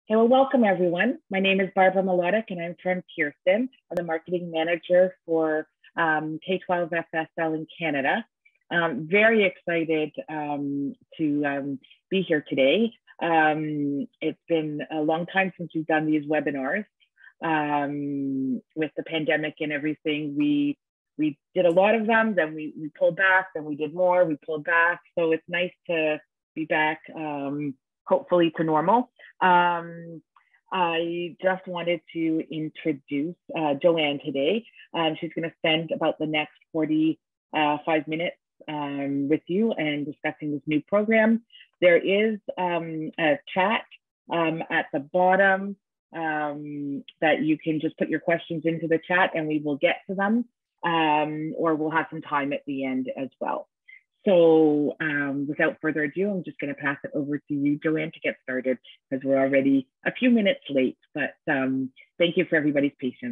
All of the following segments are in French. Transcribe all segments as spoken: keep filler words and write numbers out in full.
Okay, well, welcome everyone. My name is Barbara Melodic and I'm from Pearson. I'm the marketing manager for um, K twelve F S L in Canada. Um, very excited um, to um, be here today. Um, it's been a long time since we've done these webinars. Um, with the pandemic and everything, we we did a lot of them, then we, we pulled back, then we did more, we pulled back. So it's nice to be back, um, hopefully to normal. Um, I just wanted to introduce uh, Joanne today. Um, she's going to spend about the next forty-five minutes um, with you and discussing this new program. There is um, a chat um, at the bottom um, that you can just put your questions into the chat and we will get to them, um, or we'll have some time at the end as well. So um, without further ado, I'm just going to pass it over to you, Joanne, to get started because we're already a few minutes late, but um, thank you for everybody's patience.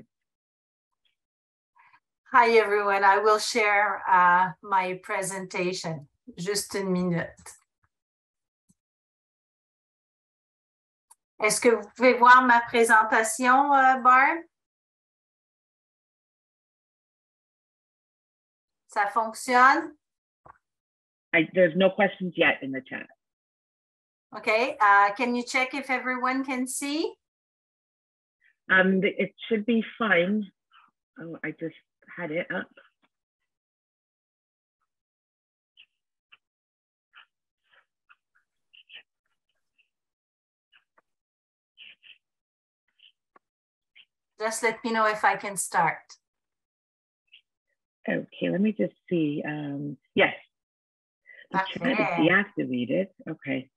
Hi, everyone. I will share uh, my presentation. Juste une minute. Est-ce que vous pouvez voir ma présentation, euh, Barb? Ça fonctionne? I, there's no questions yet in the chat. Okay. Uh, can you check if everyone can see? Um, it should be fine. Oh, I just had it up. Just let me know if I can start. Okay, let me just see. Um, yes. The chat is deactivated. Okay.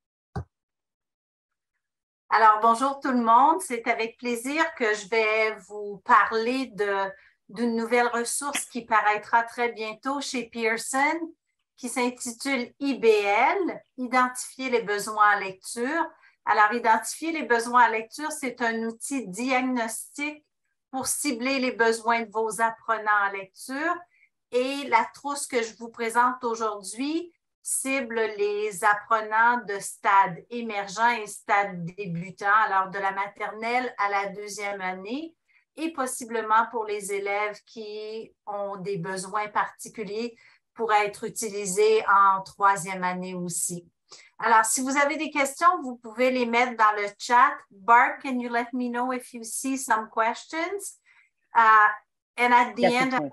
Alors, bonjour tout le monde. C'est avec plaisir que je vais vous parler de, d'une nouvelle ressource qui paraîtra très bientôt chez Pearson, qui s'intitule I B L, Identifier les besoins en lecture. Alors, identifier les besoins en lecture, c'est un outil diagnostique pour cibler les besoins de vos apprenants en lecture. Et la trousse que je vous présente aujourd'hui cible les apprenants de stade émergent et stade débutant, alors de la maternelle à la deuxième année, et possiblement pour les élèves qui ont des besoins particuliers pour être utilisés en troisième année aussi. Alors, si vous avez des questions, vous pouvez les mettre dans le chat. Barb, can you let me know if you see some questions? Uh, and at the yes, end, I will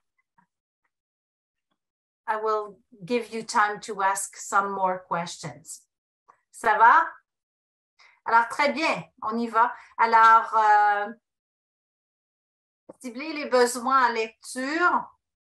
I will give you time to ask some more questions. Ça va? Alors, très bien, on y va. Alors, euh, cibler les besoins en lecture.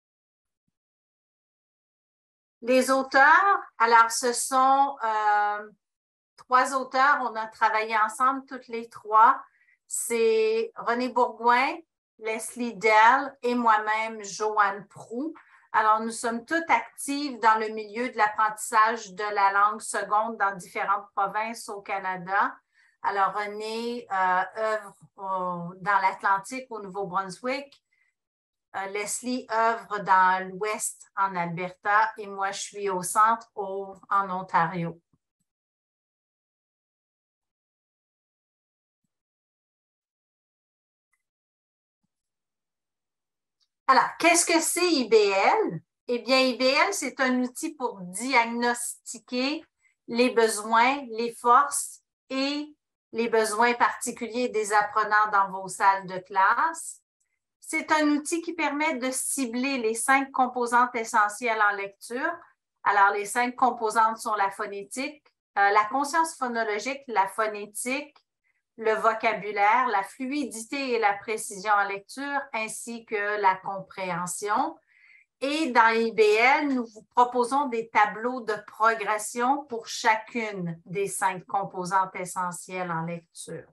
Les auteurs, alors ce sont euh, trois auteurs, on a travaillé ensemble toutes les trois. C'est René Bourgouin, Leslie Dell et moi-même, Joanne Proulx. Alors, nous sommes toutes actives dans le milieu de l'apprentissage de la langue seconde dans différentes provinces au Canada. Alors, René euh, œuvre au, dans l'Atlantique au Nouveau-Brunswick. Euh, Leslie œuvre dans l'Ouest en Alberta et moi, je suis au centre au, en Ontario. Alors, qu'est-ce que c'est I B L? Eh bien, I B L, c'est un outil pour diagnostiquer les besoins, les forces et les besoins particuliers des apprenants dans vos salles de classe. C'est un outil qui permet de cibler les cinq composantes essentielles en lecture. Alors, les cinq composantes sont la phonétique, euh, la conscience phonologique, la phonétique, le vocabulaire, la fluidité et la précision en lecture, ainsi que la compréhension. Et dans I B L, nous vous proposons des tableaux de progression pour chacune des cinq composantes essentielles en lecture.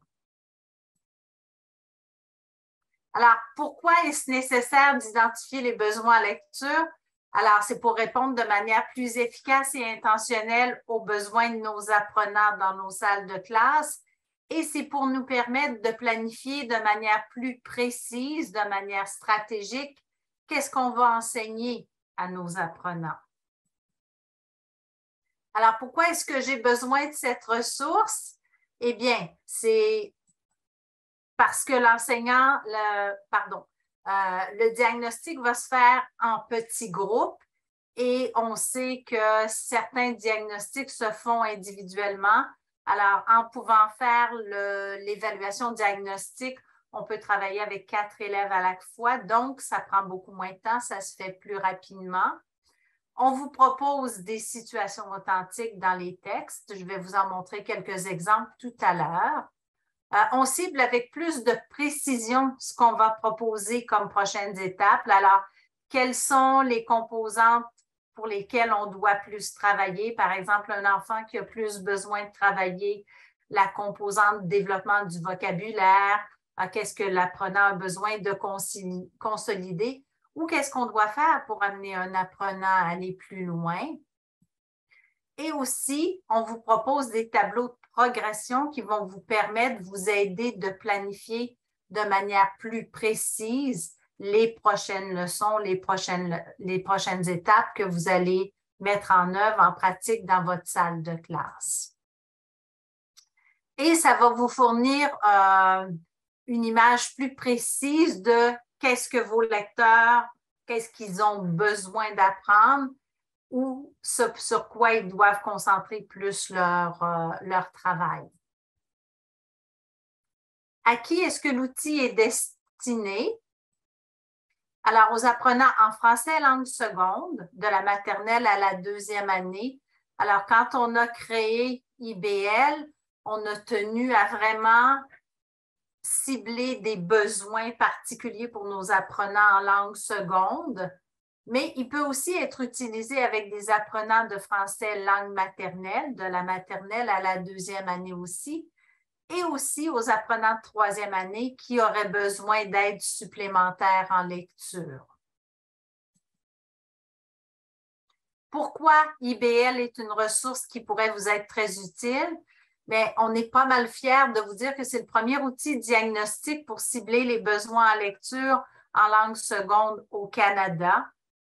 Alors, pourquoi est-ce nécessaire d'identifier les besoins en lecture? Alors, c'est pour répondre de manière plus efficace et intentionnelle aux besoins de nos apprenants dans nos salles de classe. Et c'est pour nous permettre de planifier de manière plus précise, de manière stratégique, qu'est-ce qu'on va enseigner à nos apprenants. Alors, pourquoi est-ce que j'ai besoin de cette ressource? Eh bien, c'est parce que l'enseignant, le, pardon, euh, le diagnostic va se faire en petits groupes et on sait que certains diagnostics se font individuellement. Alors, en pouvant faire l'évaluation diagnostique, on peut travailler avec quatre élèves à la fois, donc ça prend beaucoup moins de temps, ça se fait plus rapidement. On vous propose des situations authentiques dans les textes. Je vais vous en montrer quelques exemples tout à l'heure. Euh, on cible avec plus de précision ce qu'on va proposer comme prochaines étapes. Alors, quelles sont les composantes pour lesquelles on doit plus travailler? Par exemple, un enfant qui a plus besoin de travailler la composante développement du vocabulaire, euh, qu'est-ce que l'apprenant a besoin de consolider ou qu'est-ce qu'on doit faire pour amener un apprenant à aller plus loin. Et aussi, on vous propose des tableaux de progression qui vont vous permettre de vous aider de planifier de manière plus précise les prochaines leçons, les prochaines, les prochaines étapes que vous allez mettre en œuvre en pratique dans votre salle de classe. Et ça va vous fournir euh, une image plus précise de qu'est-ce que vos lecteurs, qu'est-ce qu'ils ont besoin d'apprendre ou sur, sur quoi ils doivent concentrer plus leur, euh, leur travail. À qui est-ce que l'outil est destiné? Alors, aux apprenants en français langue seconde, de la maternelle à la deuxième année. Alors, quand on a créé I B L, on a tenu à vraiment cibler des besoins particuliers pour nos apprenants en langue seconde, mais il peut aussi être utilisé avec des apprenants de français langue maternelle, de la maternelle à la deuxième année aussi, et aussi aux apprenants de troisième année qui auraient besoin d'aide supplémentaire en lecture. Pourquoi I B L est une ressource qui pourrait vous être très utile? Mais on est pas mal fiers de vous dire que c'est le premier outil diagnostique pour cibler les besoins en lecture en langue seconde au Canada.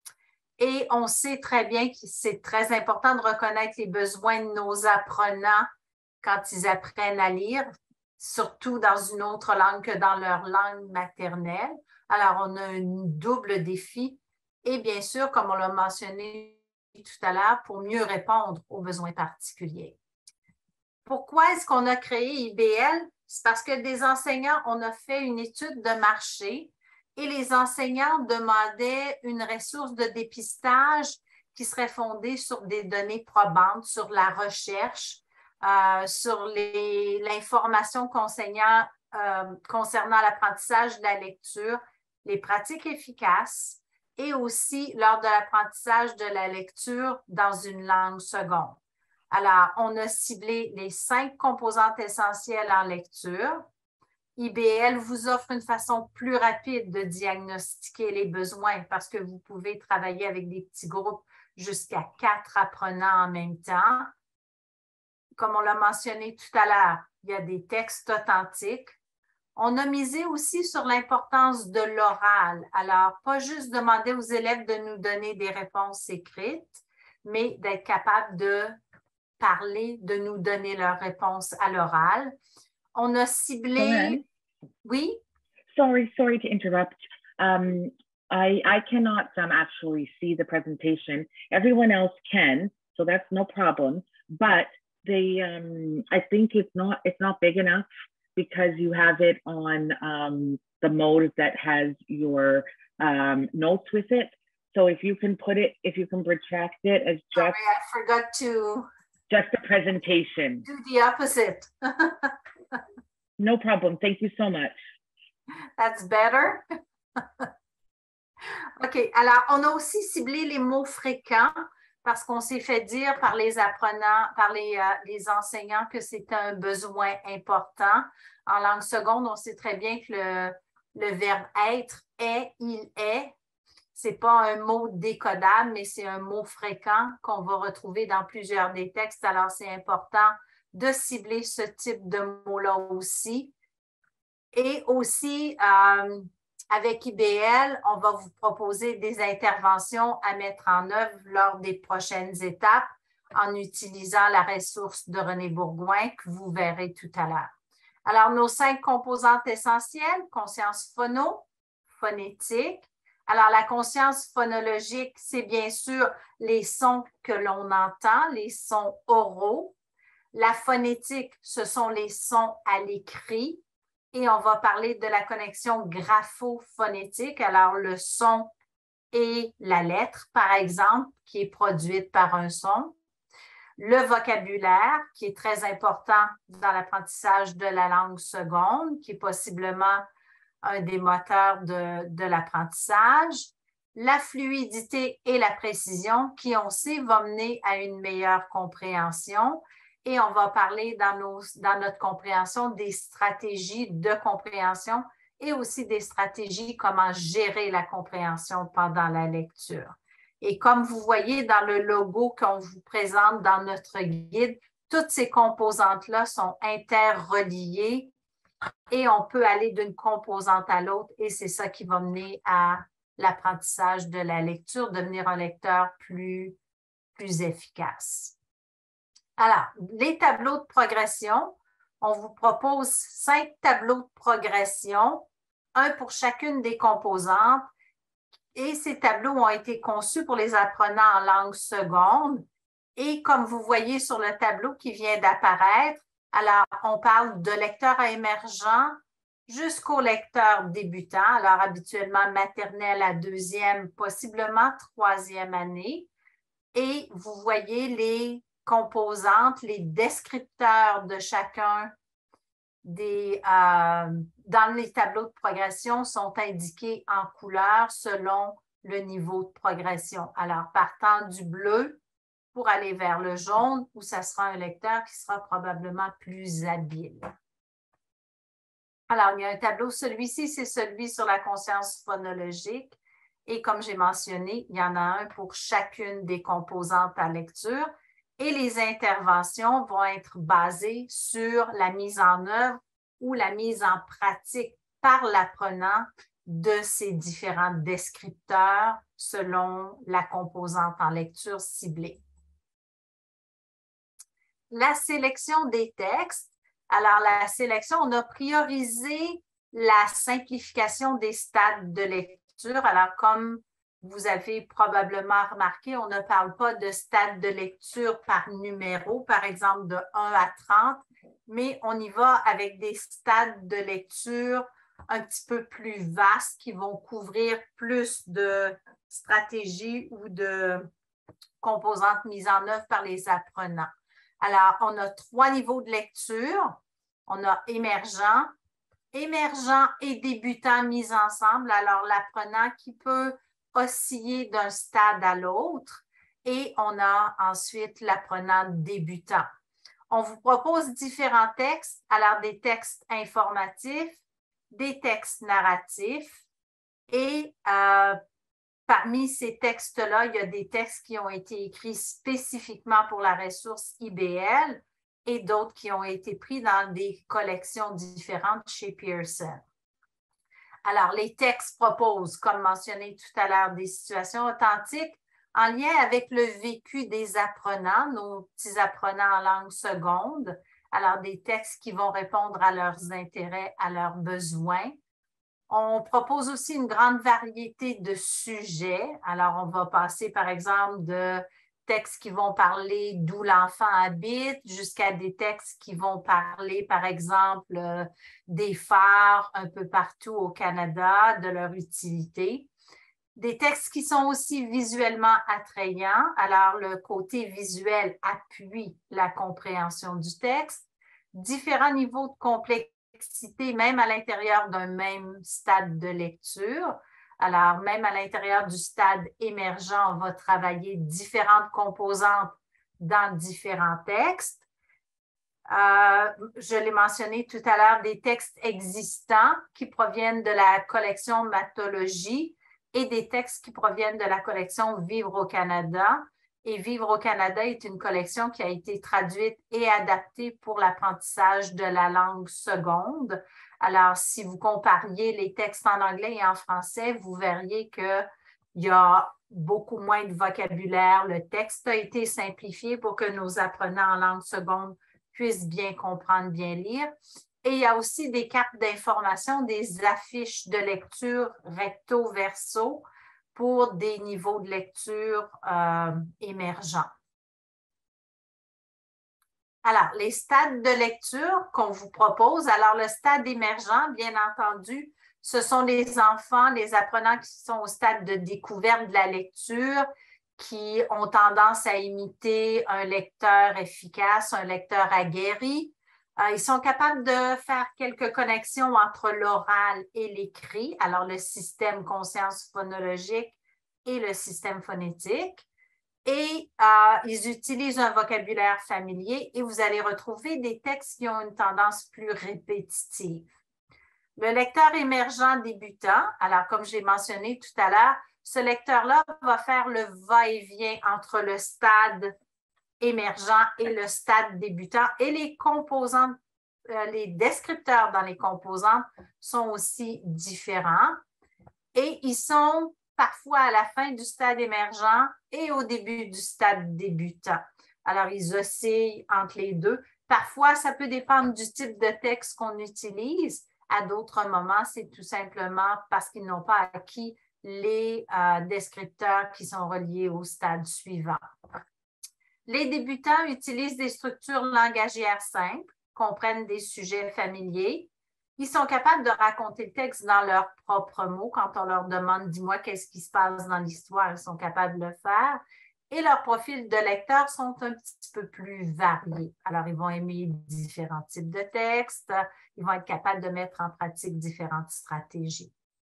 Et on sait très bien que c'est très important de reconnaître les besoins de nos apprenants quand ils apprennent à lire, surtout dans une autre langue que dans leur langue maternelle. Alors, on a un double défi et bien sûr, comme on l'a mentionné tout à l'heure, pour mieux répondre aux besoins particuliers. Pourquoi est-ce qu'on a créé I B L? C'est parce que des enseignants, on a fait une étude de marché et les enseignants demandaient une ressource de dépistage qui serait fondée sur des données probantes, sur la recherche, euh, sur l'information concernant, euh, concernant l'apprentissage de la lecture, les pratiques efficaces et aussi lors de l'apprentissage de la lecture dans une langue seconde. Alors, on a ciblé les cinq composantes essentielles en lecture. I B L vous offre une façon plus rapide de diagnostiquer les besoins parce que vous pouvez travailler avec des petits groupes jusqu'à quatre apprenants en même temps. Comme on l'a mentionné tout à l'heure, il y a des textes authentiques. On a misé aussi sur l'importance de l'oral. Alors, pas juste demander aux élèves de nous donner des réponses écrites, mais d'être capable de parler, de nous donner leurs réponses à l'oral. On a ciblé... Joanne? Oui? Sorry, sorry to interrupt. Um, I, I cannot um, actually see the presentation. Everyone else can, so that's no problem. But they, um, I think it's not, it's not big enough because you have it on um, the mode that has your um, notes with it. So if you can put it, if you can retract it as just... Sorry, I forgot to... Just the presentation. Do the opposite. No problem. Thank you so much. That's better. OK. Alors, on a aussi ciblé les mots fréquents parce qu'on s'est fait dire par les apprenants, par les, euh, les enseignants que c'est un besoin important. En langue seconde, on sait très bien que le, le verbe être, est, il est, ce n'est pas un mot décodable, mais c'est un mot fréquent qu'on va retrouver dans plusieurs des textes. Alors, c'est important de cibler ce type de mots-là aussi. Et aussi, euh, avec I B L, on va vous proposer des interventions à mettre en œuvre lors des prochaines étapes. en utilisant la ressource de René Bourgouin que vous verrez tout à l'heure. Alors, nos cinq composantes essentielles, conscience phono, phonétique. Alors, la conscience phonologique, c'est bien sûr les sons que l'on entend, les sons oraux. La phonétique, ce sont les sons à l'écrit. Et on va parler de la connexion grapho-phonétique. Alors, le son et la lettre, par exemple, qui est produite par un son. Le vocabulaire, qui est très important dans l'apprentissage de la langue seconde, qui est possiblement un des moteurs de, de l'apprentissage. La fluidité et la précision, qui, on sait, va mener à une meilleure compréhension. Et on va parler dans, nos, dans notre compréhension des stratégies de compréhension et aussi des stratégies comment gérer la compréhension pendant la lecture. Et comme vous voyez dans le logo qu'on vous présente dans notre guide, toutes ces composantes-là sont interreliées et on peut aller d'une composante à l'autre et c'est ça qui va mener à l'apprentissage de la lecture, devenir un lecteur plus, plus efficace. Alors, les tableaux de progression, on vous propose cinq tableaux de progression, un pour chacune des composantes. Et ces tableaux ont été conçus pour les apprenants en langue seconde. Et comme vous voyez sur le tableau qui vient d'apparaître, alors on parle de lecteur émergent jusqu'au lecteur débutant, alors habituellement maternelle à deuxième, possiblement troisième année. Et vous voyez les composantes, les descripteurs de chacun Des, euh, dans les tableaux de progression sont indiqués en couleur selon le niveau de progression. Alors, partant du bleu pour aller vers le jaune, où ça sera un lecteur qui sera probablement plus habile. Alors, il y a un tableau, celui-ci, c'est celui sur la conscience phonologique. Et comme j'ai mentionné, il y en a un pour chacune des composantes à lecture. Et les interventions vont être basées sur la mise en œuvre ou la mise en pratique par l'apprenant de ces différents descripteurs selon la composante en lecture ciblée. La sélection des textes. Alors, la sélection, on a priorisé la simplification des stades de lecture. Alors, comme vous avez probablement remarqué, on ne parle pas de stade de lecture par numéro, par exemple de un à trente, mais on y va avec des stades de lecture un petit peu plus vastes qui vont couvrir plus de stratégies ou de composantes mises en œuvre par les apprenants. Alors, on a trois niveaux de lecture. On a émergent, émergent et débutant mis ensemble. Alors, l'apprenant qui peut osciller d'un stade à l'autre. Et on a ensuite l'apprenant débutant. On vous propose différents textes, alors des textes informatifs, des textes narratifs et euh, parmi ces textes-là, il y a des textes qui ont été écrits spécifiquement pour la ressource I B L et d'autres qui ont été pris dans des collections différentes chez Pearson. Alors, les textes proposent, comme mentionné tout à l'heure, des situations authentiques en lien avec le vécu des apprenants, nos petits apprenants en langue seconde. Alors, des textes qui vont répondre à leurs intérêts, à leurs besoins. On propose aussi une grande variété de sujets. Alors, on va passer, par exemple, de textes qui vont parler d'où l'enfant habite jusqu'à des textes qui vont parler, par exemple, euh, des phares un peu partout au Canada, de leur utilité. Des textes qui sont aussi visuellement attrayants. Alors, le côté visuel appuie la compréhension du texte. Différents niveaux de complexité, même à l'intérieur d'un même stade de lecture. Alors, même à l'intérieur du stade émergent, on va travailler différentes composantes dans différents textes. Euh, je l'ai mentionné tout à l'heure, des textes existants qui proviennent de la collection Mathologie et des textes qui proviennent de la collection Vivre au Canada. Et Vivre au Canada est une collection qui a été traduite et adaptée pour l'apprentissage de la langue seconde. Alors, si vous compariez les textes en anglais et en français, vous verriez qu'il y a beaucoup moins de vocabulaire. Le texte a été simplifié pour que nos apprenants en langue seconde puissent bien comprendre, bien lire. Et il y a aussi des cartes d'information, des affiches de lecture recto-verso pour des niveaux de lecture euh, émergents. Alors, les stades de lecture qu'on vous propose. Alors, le stade émergent, bien entendu, ce sont les enfants, les apprenants qui sont au stade de découverte de la lecture, qui ont tendance à imiter un lecteur efficace, un lecteur aguerri. Euh, ils sont capables de faire quelques connexions entre l'oral et l'écrit, alors le système conscience phonologique et le système phonétique. Et euh, ils utilisent un vocabulaire familier et vous allez retrouver des textes qui ont une tendance plus répétitive. Le lecteur émergent débutant, alors comme j'ai mentionné tout à l'heure, ce lecteur-là va faire le va-et-vient entre le stade émergent et le stade débutant. Et les composantes, euh, les descripteurs dans les composantes sont aussi différents. Et ils sont parfois à la fin du stade émergent et au début du stade débutant. Alors, ils oscillent entre les deux. Parfois, ça peut dépendre du type de texte qu'on utilise. À d'autres moments, c'est tout simplement parce qu'ils n'ont pas acquis les euh, descripteurs qui sont reliés au stade suivant. Les débutants utilisent des structures langagières simples, comprennent des sujets familiers. Ils sont capables de raconter le texte dans leurs propres mots. Quand on leur demande « dis-moi qu'est-ce qui se passe dans l'histoire », ils sont capables de le faire. Et leurs profils de lecteurs sont un petit peu plus variés. Alors, ils vont aimer différents types de textes. Ils vont être capables de mettre en pratique différentes stratégies.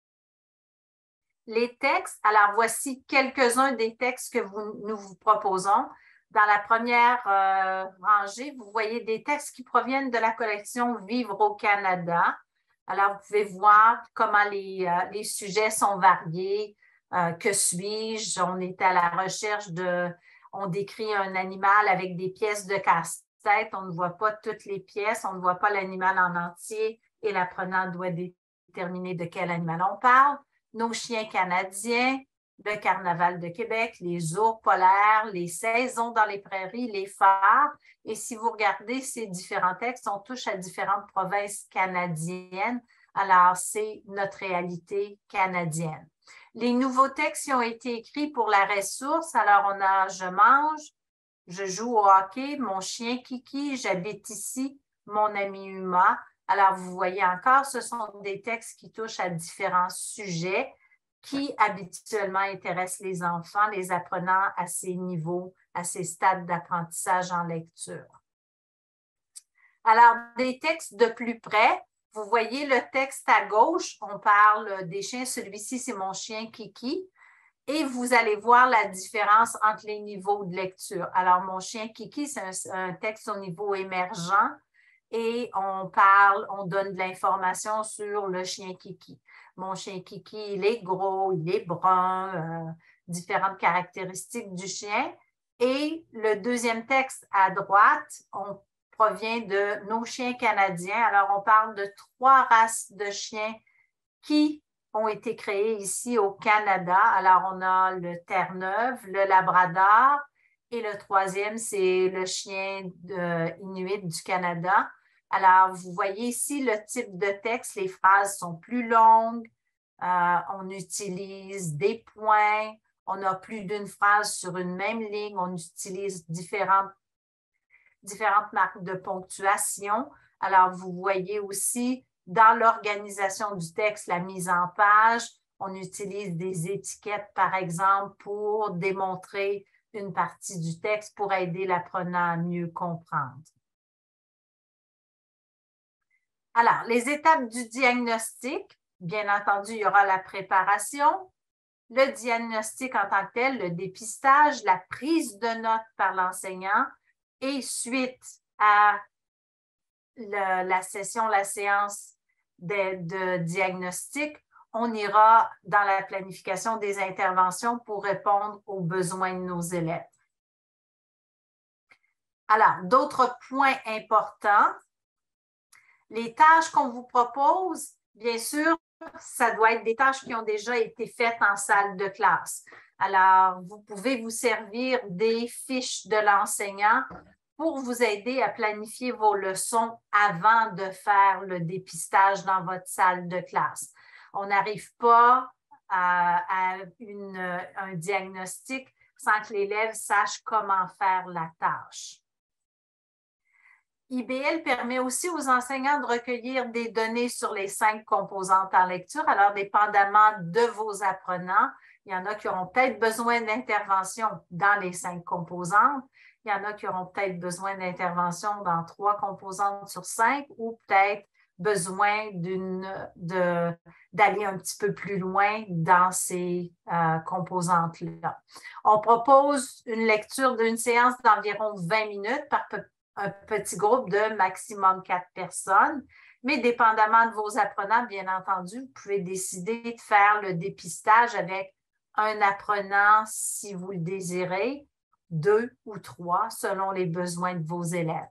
Les textes, alors voici quelques-uns des textes que vous, nous vous proposons. Dans la première euh, rangée, vous voyez des textes qui proviennent de la collection Vivre au Canada. Alors, vous pouvez voir comment les, euh, les sujets sont variés. Euh, que suis-je? On est à la recherche de... On décrit un animal avec des pièces de casse-tête. On ne voit pas toutes les pièces. On ne voit pas l'animal en entier. Et l'apprenant doit déterminer de quel animal on parle. Nos chiens canadiens, le carnaval de Québec, les ours polaires, les saisons dans les prairies, les phares. Et si vous regardez ces différents textes, on touche à différentes provinces canadiennes. Alors, c'est notre réalité canadienne. Les nouveaux textes qui ont été écrits pour la ressource, alors on a « Je mange »,« Je joue au hockey »,« Mon chien Kiki »,« J'habite ici »,« Mon ami Uma ». Alors, vous voyez encore, ce sont des textes qui touchent à différents sujets qui habituellement intéressent les enfants, les apprenants à ces niveaux, à ces stades d'apprentissage en lecture. Alors, des textes de plus près, vous voyez le texte à gauche, on parle des chiens, celui-ci c'est mon chien Kiki, et vous allez voir la différence entre les niveaux de lecture. Alors, mon chien Kiki, c'est un, un texte au niveau émergent, et on parle, on donne de l'information sur le chien Kiki. Mon chien Kiki, il est gros, il est brun, euh, différentes caractéristiques du chien. Et le deuxième texte à droite, on provient de nos chiens canadiens. Alors, on parle de trois races de chiens qui ont été créées ici au Canada. Alors, on a le Terre-Neuve, le Labrador et le troisième, c'est le chien de, inuit du Canada. Alors, vous voyez ici le type de texte. Les phrases sont plus longues. Euh, on utilise des points. On a plus d'une phrase sur une même ligne. On utilise différentes différentes marques de ponctuation. Alors, vous voyez aussi dans l'organisation du texte, la mise en page, on utilise des étiquettes, par exemple, pour démontrer une partie du texte pour aider l'apprenant à mieux comprendre. Alors, les étapes du diagnostic, bien entendu, il y aura la préparation, le diagnostic en tant que tel, le dépistage, la prise de notes par l'enseignant, et suite à le, la session, la séance de, de diagnostic, on ira dans la planification des interventions pour répondre aux besoins de nos élèves. Alors, d'autres points importants. Les tâches qu'on vous propose, bien sûr, ça doit être des tâches qui ont déjà été faites en salle de classe. Alors, vous pouvez vous servir des fiches de l'enseignant pour vous aider à planifier vos leçons avant de faire le dépistage dans votre salle de classe. On n'arrive pas à, à une, un diagnostic sans que l'élève sache comment faire la tâche. I B L permet aussi aux enseignants de recueillir des données sur les cinq composantes en lecture. Alors, dépendamment de vos apprenants, il y en a qui auront peut-être besoin d'intervention dans les cinq composantes. Il y en a qui auront peut-être besoin d'intervention dans trois composantes sur cinq ou peut-être besoin d'une, de, d'aller un petit peu plus loin dans ces euh, composantes-là. On propose une lecture d'une séance d'environ vingt minutes par un petit groupe de maximum quatre personnes, mais dépendamment de vos apprenants, bien entendu, vous pouvez décider de faire le dépistage avec un apprenant si vous le désirez, deux ou trois, selon les besoins de vos élèves.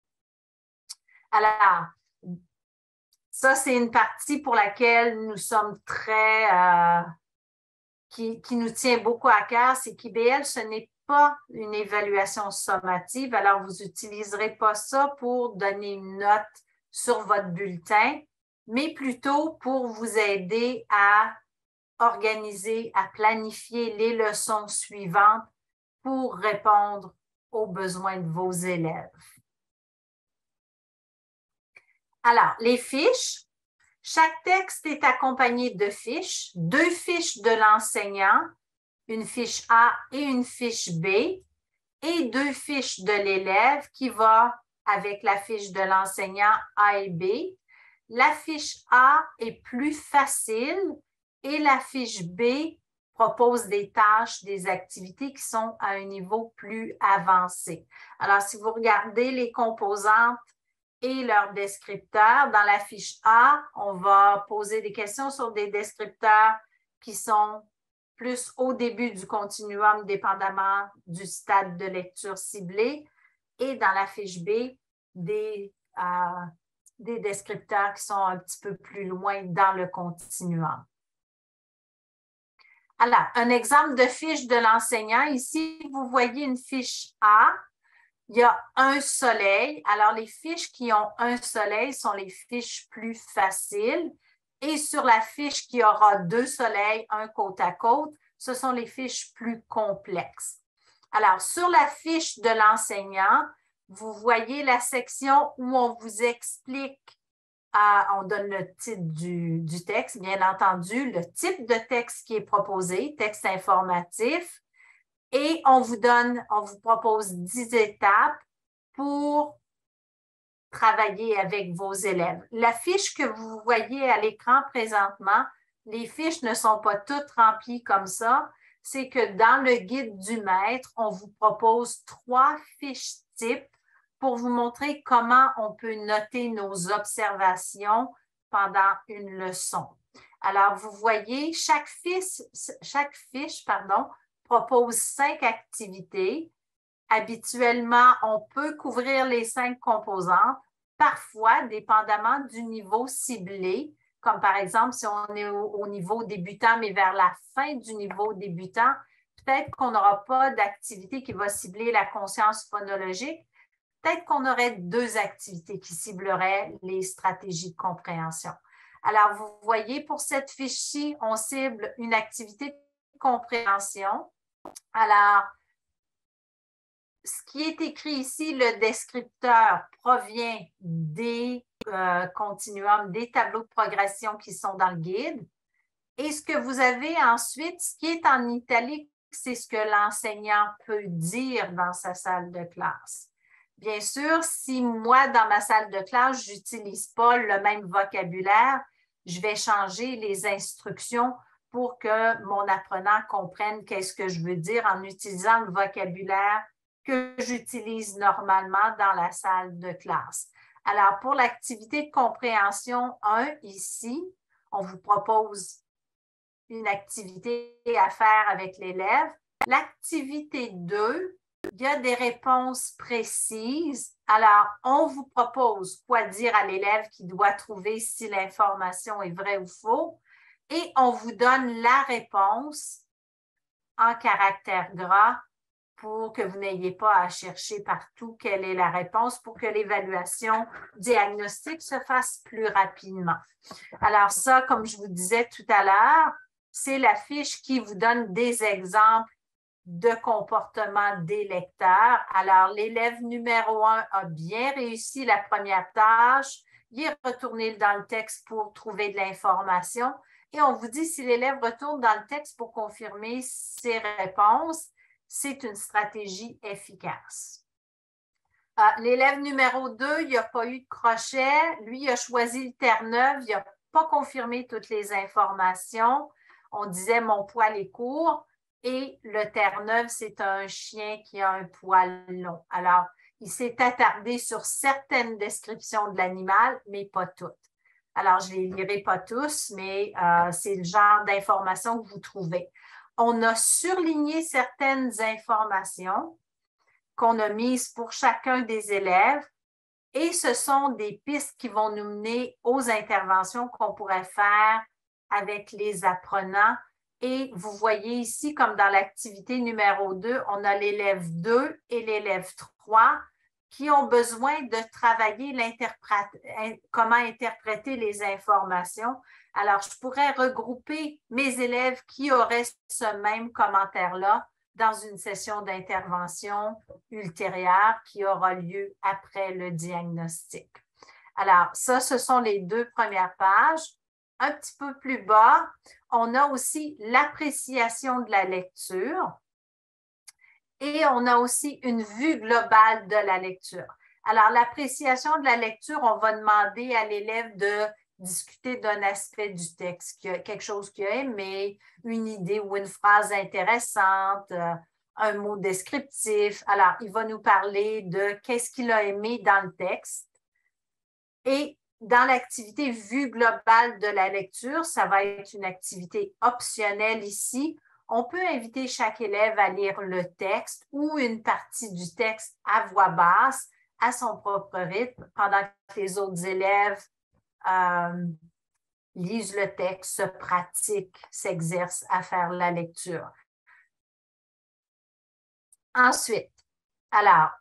Alors, ça, c'est une partie pour laquelle nous sommes très, euh, qui, qui nous tient beaucoup à cœur, c'est qu'I B L, ce n'est pas une évaluation sommative, alors vous n'utiliserez pas ça pour donner une note sur votre bulletin, mais plutôt pour vous aider à organiser, à planifier les leçons suivantes pour répondre aux besoins de vos élèves. Alors, les fiches. Chaque texte est accompagné de fiches, deux fiches de l'enseignant, une fiche A et une fiche B, et deux fiches de l'élève qui va avec la fiche de l'enseignant A et B. La fiche A est plus facile et la fiche B propose des tâches, des activités qui sont à un niveau plus avancé. Alors, si vous regardez les composantes et leurs descripteurs, dans la fiche A, on va poser des questions sur des descripteurs qui sont plus au début du continuum, dépendamment du stade de lecture ciblé. Et dans la fiche B, des, euh, des descripteurs qui sont un petit peu plus loin dans le continuum. Alors, un exemple de fiche de l'enseignant. Ici, vous voyez une fiche A. Il y a un soleil. Alors, les fiches qui ont un soleil sont les fiches plus faciles. Et sur la fiche qui aura deux soleils, un côte à côte, ce sont les fiches plus complexes. Alors, sur la fiche de l'enseignant, vous voyez la section où on vous explique, euh, on donne le titre du, du texte, bien entendu, le type de texte qui est proposé, texte informatif, et on vous donne, on vous propose dix étapes pour travailler avec vos élèves. La fiche que vous voyez à l'écran présentement, les fiches ne sont pas toutes remplies comme ça. C'est que dans le guide du maître, on vous propose trois fiches types pour vous montrer comment on peut noter nos observations pendant une leçon. Alors, vous voyez, chaque fiche, chaque fiche, pardon, propose cinq activités. Habituellement, on peut couvrir les cinq composantes. Parfois, dépendamment du niveau ciblé, comme par exemple, si on est au, au niveau débutant, mais vers la fin du niveau débutant, peut-être qu'on n'aura pas d'activité qui va cibler la conscience phonologique. Peut-être qu'on aurait deux activités qui cibleraient les stratégies de compréhension. Alors, vous voyez, pour cette fiche-ci, on cible une activité de compréhension. Alors, ce qui est écrit ici, le descripteur provient des euh, continuums, des tableaux de progression qui sont dans le guide. Et ce que vous avez ensuite, ce qui est en italique, c'est ce que l'enseignant peut dire dans sa salle de classe. Bien sûr, si moi, dans ma salle de classe, je n'utilise pas le même vocabulaire, je vais changer les instructions pour que mon apprenant comprenne qu'est-ce que je veux dire en utilisant le vocabulaire que j'utilise normalement dans la salle de classe. Alors, pour l'activité de compréhension un, ici, on vous propose une activité à faire avec l'élève. L'activité deux, il y a des réponses précises. Alors, on vous propose quoi dire à l'élève qui doit trouver si l'information est vraie ou faux et on vous donne la réponse en caractères gras pour que vous n'ayez pas à chercher partout quelle est la réponse pour que l'évaluation diagnostique se fasse plus rapidement. Alors ça, comme je vous disais tout à l'heure, c'est la fiche qui vous donne des exemples de comportement des lecteurs. Alors, l'élève numéro un a bien réussi la première tâche. Il est retourné dans le texte pour trouver de l'information. Et on vous dit, si l'élève retourne dans le texte pour confirmer ses réponses, c'est une stratégie efficace. Euh, l'élève numéro deux, il n'a pas eu de crochet. Lui, il a choisi le Terre-Neuve. Il n'a pas confirmé toutes les informations. On disait, mon poil est court. Et le Terre-Neuve, c'est un chien qui a un poil long. Alors, il s'est attardé sur certaines descriptions de l'animal, mais pas toutes. Alors, je ne les lirai pas tous, mais euh, c'est le genre d'informations que vous trouvez. On a surligné certaines informations qu'on a mises pour chacun des élèves et ce sont des pistes qui vont nous mener aux interventions qu'on pourrait faire avec les apprenants. Et vous voyez ici, comme dans l'activité numéro deux, on a l'élève deux et l'élève trois qui ont besoin de travailler comment interpréter les informations. Alors, je pourrais regrouper mes élèves qui auraient ce même commentaire-là dans une session d'intervention ultérieure qui aura lieu après le diagnostic. Alors, ça, ce sont les deux premières pages. Un petit peu plus bas, on a aussi l'appréciation de la lecture et on a aussi une vue globale de la lecture. Alors, l'appréciation de la lecture, on va demander à l'élève de discuter d'un aspect du texte, quelque chose qu'il a aimé, une idée ou une phrase intéressante, un mot descriptif. Alors, il va nous parler de qu'est-ce qu'il a aimé dans le texte. Et dans l'activité vue globale de la lecture, ça va être une activité optionnelle ici. On peut inviter chaque élève à lire le texte ou une partie du texte à voix basse, à son propre rythme, pendant que les autres élèves euh, lisent le texte, se pratiquent, s'exercent à faire la lecture. Ensuite, alors,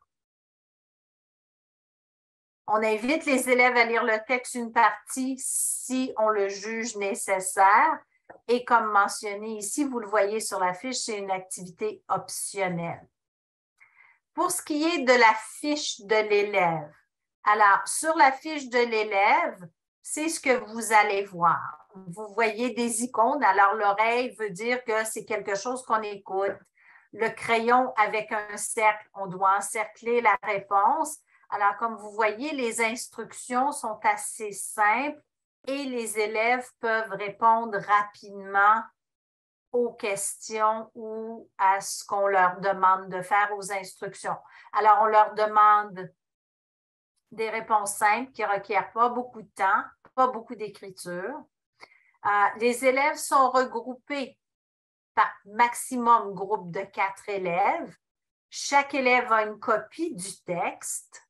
on invite les élèves à lire le texte une partie si on le juge nécessaire. Et comme mentionné ici, vous le voyez sur la fiche, c'est une activité optionnelle. Pour ce qui est de la fiche de l'élève, alors sur la fiche de l'élève, c'est ce que vous allez voir. Vous voyez des icônes. Alors l'oreille veut dire que c'est quelque chose qu'on écoute. Le crayon avec un cercle, on doit encercler la réponse. Alors, comme vous voyez, les instructions sont assez simples et les élèves peuvent répondre rapidement aux questions ou à ce qu'on leur demande de faire aux instructions. Alors, on leur demande des réponses simples qui ne requièrent pas beaucoup de temps, pas beaucoup d'écriture. Euh, les élèves sont regroupés par maximum groupe de quatre élèves. Chaque élève a une copie du texte.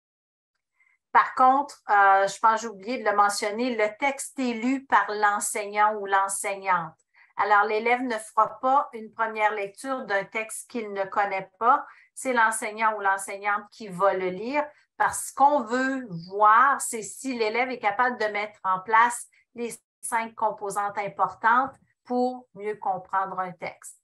Par contre, euh, je pense que j'ai oublié de le mentionner, le texte est lu par l'enseignant ou l'enseignante. Alors, l'élève ne fera pas une première lecture d'un texte qu'il ne connaît pas. C'est l'enseignant ou l'enseignante qui va le lire parce qu'on veut voir, c'est si l'élève est capable de mettre en place les cinq composantes importantes pour mieux comprendre un texte.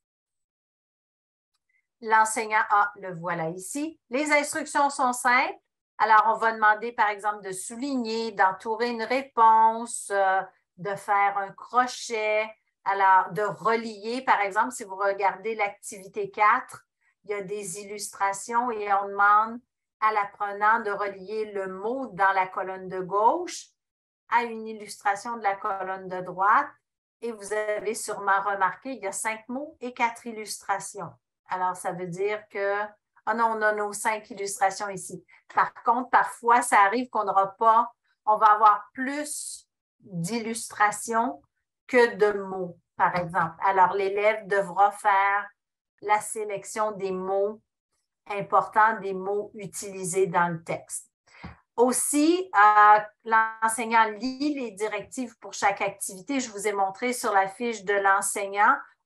L'enseignant, ah, le voilà ici. Les instructions sont simples. Alors, on va demander, par exemple, de souligner, d'entourer une réponse, euh, de faire un crochet, alors de relier. Par exemple, si vous regardez l'activité quatre, il y a des illustrations et on demande à l'apprenant de relier le mot dans la colonne de gauche à une illustration de la colonne de droite. Et vous avez sûrement remarqué, il y a cinq mots et quatre illustrations. Alors, ça veut dire que ah non, on a nos cinq illustrations ici. Par contre, parfois, ça arrive qu'on n'aura pas, on va avoir plus d'illustrations que de mots, par exemple. Alors, l'élève devra faire la sélection des mots importants, des mots utilisés dans le texte. Aussi, euh, l'enseignant lit les directives pour chaque activité. Je vous ai montré sur la fiche de l'enseignant.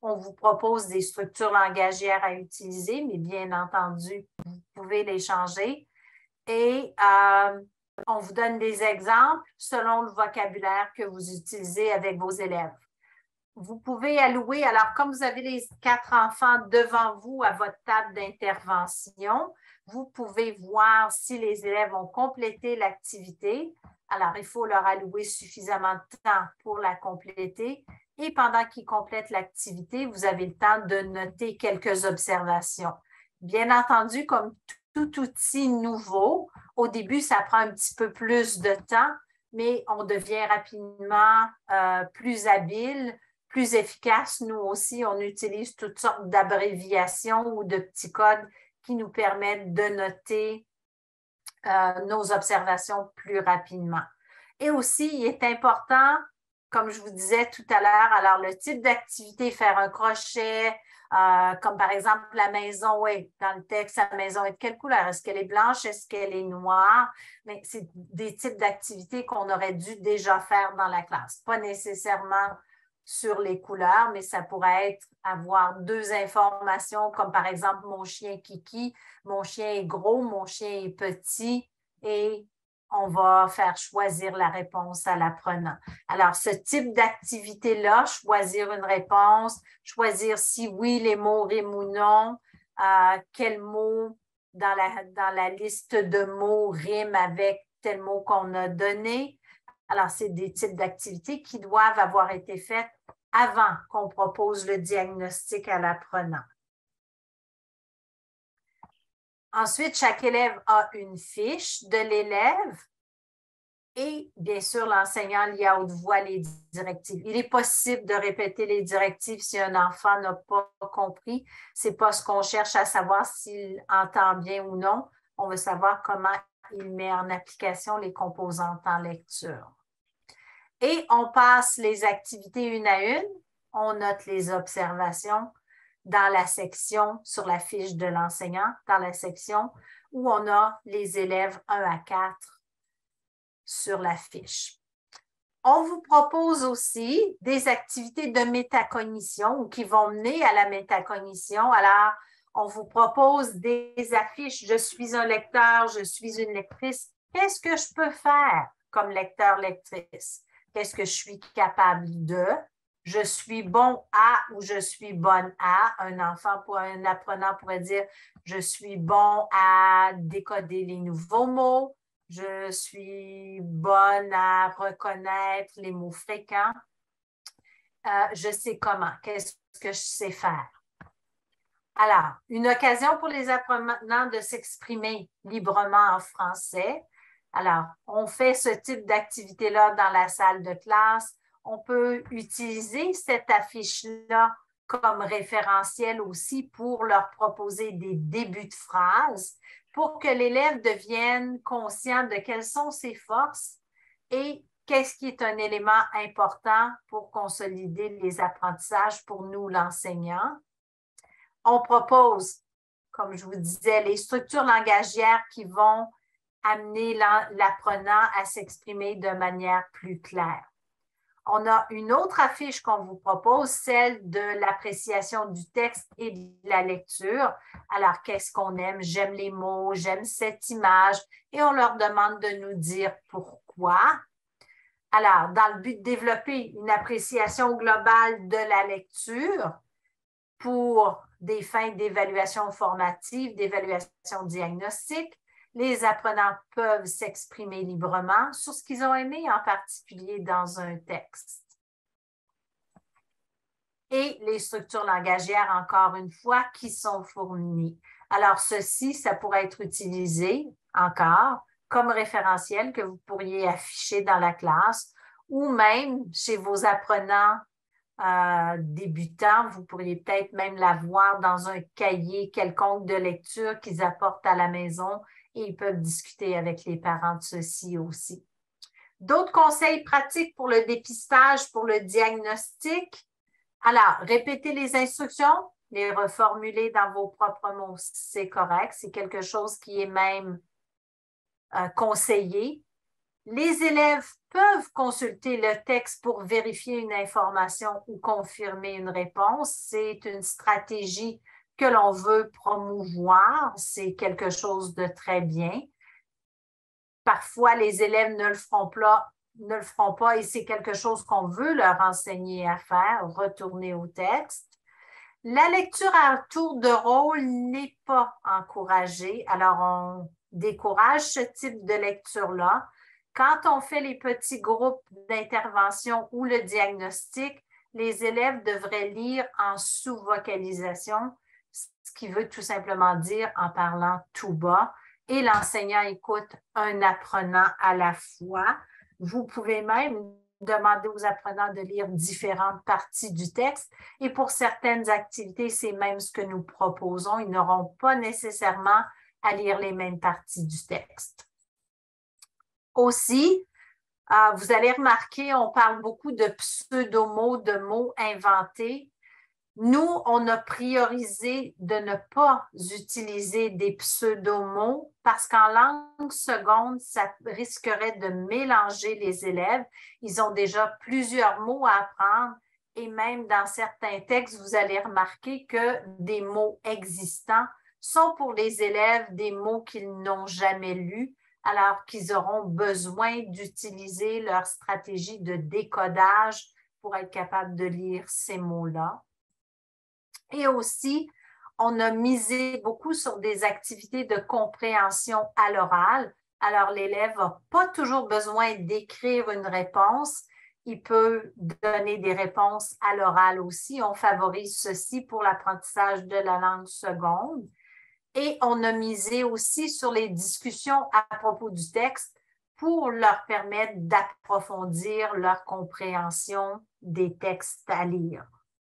on vous propose des structures langagières à utiliser, mais bien entendu, vous pouvez les changer. Et euh, on vous donne des exemples selon le vocabulaire que vous utilisez avec vos élèves. Vous pouvez allouer, alors comme vous avez les quatre enfants devant vous à votre table d'intervention, vous pouvez voir si les élèves ont complété l'activité. Alors, il faut leur allouer suffisamment de temps pour la compléter. Et pendant qu'ils complètent l'activité, vous avez le temps de noter quelques observations. Bien entendu, comme tout outil nouveau, au début, ça prend un petit peu plus de temps, mais on devient rapidement euh, plus habile, plus efficace. Nous aussi, on utilise toutes sortes d'abréviations ou de petits codes qui nous permettent de noter euh, nos observations plus rapidement. Et aussi, il est important, comme je vous disais tout à l'heure, alors le type d'activité, faire un crochet, euh, comme par exemple la maison, oui, dans le texte, la maison est de quelle couleur? Est-ce qu'elle est blanche? Est-ce qu'elle est noire? Mais c'est des types d'activités qu'on aurait dû déjà faire dans la classe. Pas nécessairement sur les couleurs, mais ça pourrait être avoir deux informations, comme par exemple mon chien Kiki, mon chien est gros, mon chien est petit, et on va faire choisir la réponse à l'apprenant. Alors, ce type d'activité-là, choisir une réponse, choisir si oui, les mots riment ou non, euh, quel mot dans la, dans la liste de mots rime avec tel mot qu'on a donné. Alors, c'est des types d'activités qui doivent avoir été faites avant qu'on propose le diagnostic à l'apprenant. Ensuite, chaque élève a une fiche de l'élève et bien sûr, l'enseignant lit à haute voix les directives. Il est possible de répéter les directives si un enfant n'a pas compris. Ce n'est pas ce qu'on cherche à savoir s'il entend bien ou non. On veut savoir comment il met en application les composantes en lecture. Et on passe les activités une à une. On note les observations dans la section sur la fiche de l'enseignant, dans la section où on a les élèves un à quatre sur la fiche. On vous propose aussi des activités de métacognition ou qui vont mener à la métacognition. Alors, on vous propose des affiches. Je suis un lecteur, je suis une lectrice. Qu'est-ce que je peux faire comme lecteur-lectrice? Qu'est-ce que je suis capable de? Je suis bon à ou je suis bonne à. Un enfant, pour un apprenant pourrait dire je suis bon à décoder les nouveaux mots. Je suis bonne à reconnaître les mots fréquents. Euh, je sais comment. Qu'est-ce que je sais faire? Alors, une occasion pour les apprenants de s'exprimer librement en français. Alors, on fait ce type d'activité-là dans la salle de classe. On peut utiliser cette affiche-là comme référentiel aussi pour leur proposer des débuts de phrases, pour que l'élève devienne conscient de quelles sont ses forces et qu'est-ce qui est un élément important pour consolider les apprentissages pour nous, l'enseignant. On propose, comme je vous disais, les structures langagières qui vont amener l'apprenant à s'exprimer de manière plus claire. On a une autre affiche qu'on vous propose, celle de l'appréciation du texte et de la lecture. Alors, qu'est-ce qu'on aime? J'aime les mots, j'aime cette image. Et on leur demande de nous dire pourquoi. Alors, dans le but de développer une appréciation globale de la lecture pour des fins d'évaluation formative, d'évaluation diagnostique, les apprenants peuvent s'exprimer librement sur ce qu'ils ont aimé, en particulier dans un texte. Et les structures langagières, encore une fois, qui sont fournies. Alors, ceci, ça pourrait être utilisé encore comme référentiel que vous pourriez afficher dans la classe ou même chez vos apprenants euh, débutants, vous pourriez peut-être même l'avoir dans un cahier quelconque de lecture qu'ils apportent à la maison et ils peuvent discuter avec les parents de ceci aussi. D'autres conseils pratiques pour le dépistage, pour le diagnostic. Alors, répétez les instructions, les reformuler dans vos propres mots, c'est correct. C'est quelque chose qui est même euh, conseillé. Les élèves peuvent consulter le texte pour vérifier une information ou confirmer une réponse. C'est une stratégie que l'on veut promouvoir. C'est quelque chose de très bien. Parfois, les élèves ne le feront pas, ne le feront pas et c'est quelque chose qu'on veut leur enseigner à faire, retourner au texte. La lecture à tour de rôle n'est pas encouragée. Alors, on décourage ce type de lecture-là. Quand on fait les petits groupes d'intervention ou le diagnostic, les élèves devraient lire en sous-vocalisation, ce qui veut tout simplement dire en parlant tout bas, et l'enseignant écoute un apprenant à la fois. Vous pouvez même demander aux apprenants de lire différentes parties du texte et pour certaines activités, c'est même ce que nous proposons. Ils n'auront pas nécessairement à lire les mêmes parties du texte. Aussi, euh, vous allez remarquer, on parle beaucoup de pseudomots, de mots inventés. Nous, on a priorisé de ne pas utiliser des pseudomots parce qu'en langue seconde, ça risquerait de mélanger les élèves. Ils ont déjà plusieurs mots à apprendre et même dans certains textes, vous allez remarquer que des mots existants sont pour les élèves des mots qu'ils n'ont jamais lus, alors qu'ils auront besoin d'utiliser leur stratégie de décodage pour être capable de lire ces mots-là. Et aussi, on a misé beaucoup sur des activités de compréhension à l'oral. Alors, l'élève n'a pas toujours besoin d'écrire une réponse. Il peut donner des réponses à l'oral aussi. On favorise ceci pour l'apprentissage de la langue seconde. Et on a misé aussi sur les discussions à propos du texte pour leur permettre d'approfondir leur compréhension des textes à lire.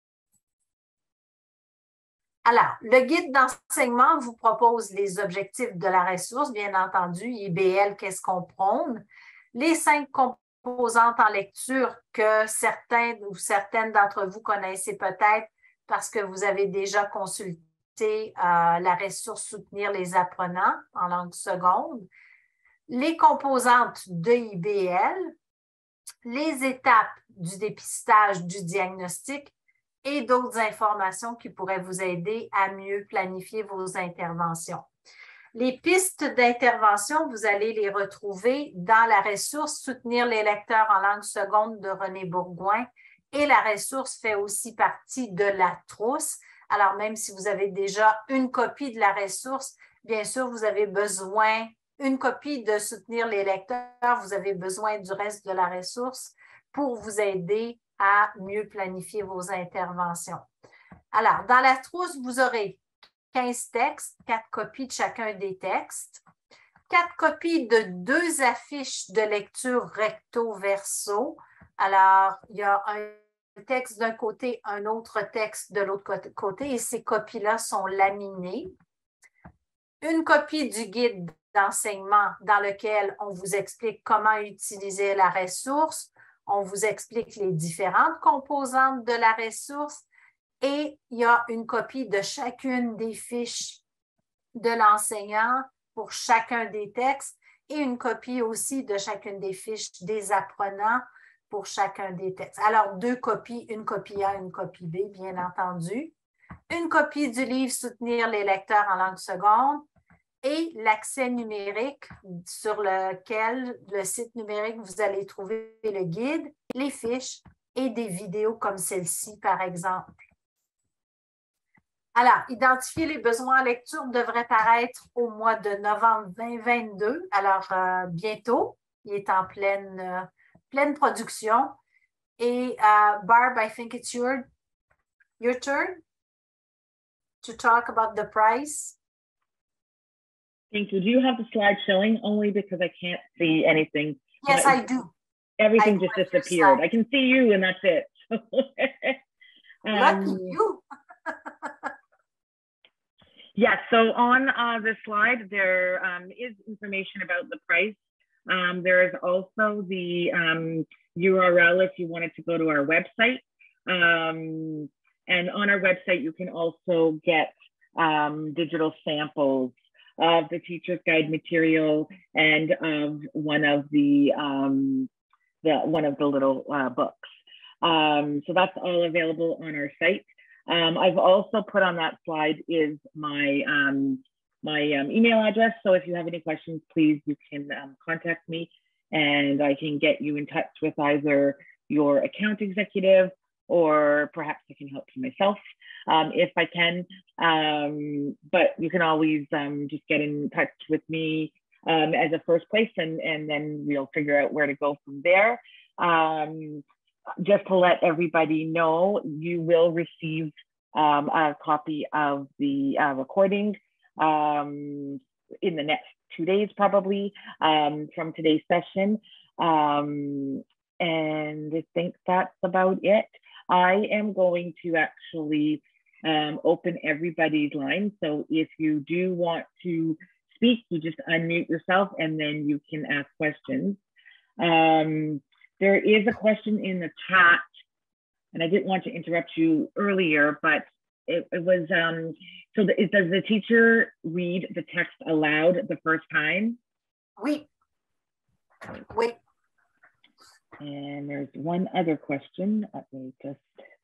Alors, le guide d'enseignement vous propose les objectifs de la ressource, bien entendu, I B L, qu'est-ce qu'on prône, les cinq composantes en lecture que certains ou certaines d'entre vous connaissez peut-être parce que vous avez déjà consulté euh, la ressource Soutenir les apprenants en langue seconde, les composantes de I B L, les étapes du dépistage du diagnostic et d'autres informations qui pourraient vous aider à mieux planifier vos interventions. Les pistes d'intervention, vous allez les retrouver dans la ressource Soutenir les lecteurs en langue seconde de René Bourgoin et la ressource fait aussi partie de la trousse. Alors, même si vous avez déjà une copie de la ressource, bien sûr, vous avez besoin, une copie de Soutenir les lecteurs, vous avez besoin du reste de la ressource pour vous aider à mieux planifier vos interventions. Alors, dans la trousse, vous aurez quinze textes, quatre copies de chacun des textes, quatre copies de deux affiches de lecture recto-verso. Alors, il y a un texte d'un côté, un autre texte de l'autre côté, et ces copies-là sont laminées. Une copie du guide d'enseignement dans lequel on vous explique comment utiliser la ressource, on vous explique les différentes composantes de la ressource et il y a une copie de chacune des fiches de l'enseignant pour chacun des textes et une copie aussi de chacune des fiches des apprenants pour chacun des textes. Alors, deux copies, une copie A, une copie B, bien entendu. Une copie du livre Soutenir les lecteurs en langue seconde et l'accès numérique sur lequel, le site numérique, vous allez trouver le guide, les fiches et des vidéos comme celle-ci, par exemple. Alors, identifier les besoins en lecture devrait paraître au mois de novembre vingt vingt-deux. Alors, euh, bientôt, il est en pleine, euh, pleine production. Et uh, Barb, I think it's your, your turn to talk about the price. Thank you. Do you have the slide showing? Only because I can't see anything. Yes, but I do. Everything I just disappeared. I can see you and that's it. um, Lucky you. Yeah, so on uh, the slide, there um, is information about the price. Um, there is also the um, U R L if you wanted to go to our website. Um, and on our website, you can also get um, digital samples of the teacher's guide material and of one of the, um, the one of the little uh, books. Um, so that's all available on our site. Um, I've also put on that slide is my, um, my um, email address. So if you have any questions, please, you can um, contact me and I can get you in touch with either your account executive or perhaps I can help you myself um, if I can. Um, but you can always um, just get in touch with me um, as a first place and, and then we'll figure out where to go from there. Um, just to let everybody know, you will receive um, a copy of the uh, recording um, in the next two days probably um, from today's session. Um, and I think that's about it. I am going to actually um, open everybody's line. So if you do want to speak, you just unmute yourself and then you can ask questions. Um, there is a question in the chat, and I didn't want to interrupt you earlier, but it, it was, um, so the, it, does the teacher read the text aloud the first time? Oui. Oui. And there's one other question. Let me just.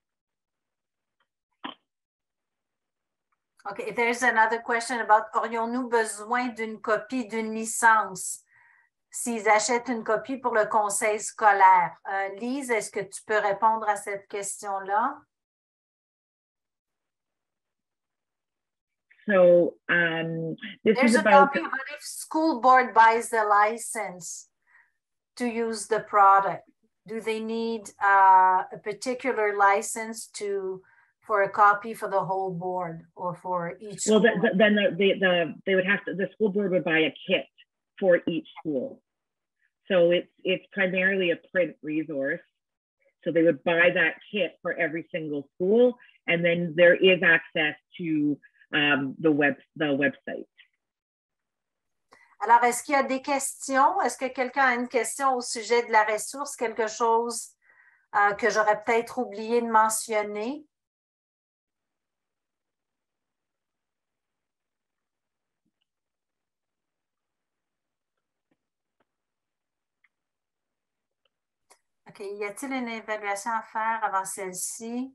Okay, there's another question about aurions-nous besoin d'une copie d'une licence s'ils achètent une copie pour le conseil scolaire? Euh, Lise, est-ce que tu peux répondre à cette question-là? So um, this There's is a about. copy, but if school board buys the license to use the product, do they need uh, a particular license to for a copy for the whole board or for each school? Well, the, the, then the, the, the they would have to, the school board would buy a kit for each school. So it's it's primarily a print resource. So they would buy that kit for every single school, and then there is access to um, the web the website. Alors, est-ce qu'il y a des questions? Est-ce que quelqu'un a une question au sujet de la ressource, quelque chose euh, que j'aurais peut-être oublié de mentionner? OK. Y a-t-il une évaluation à faire avant celle-ci?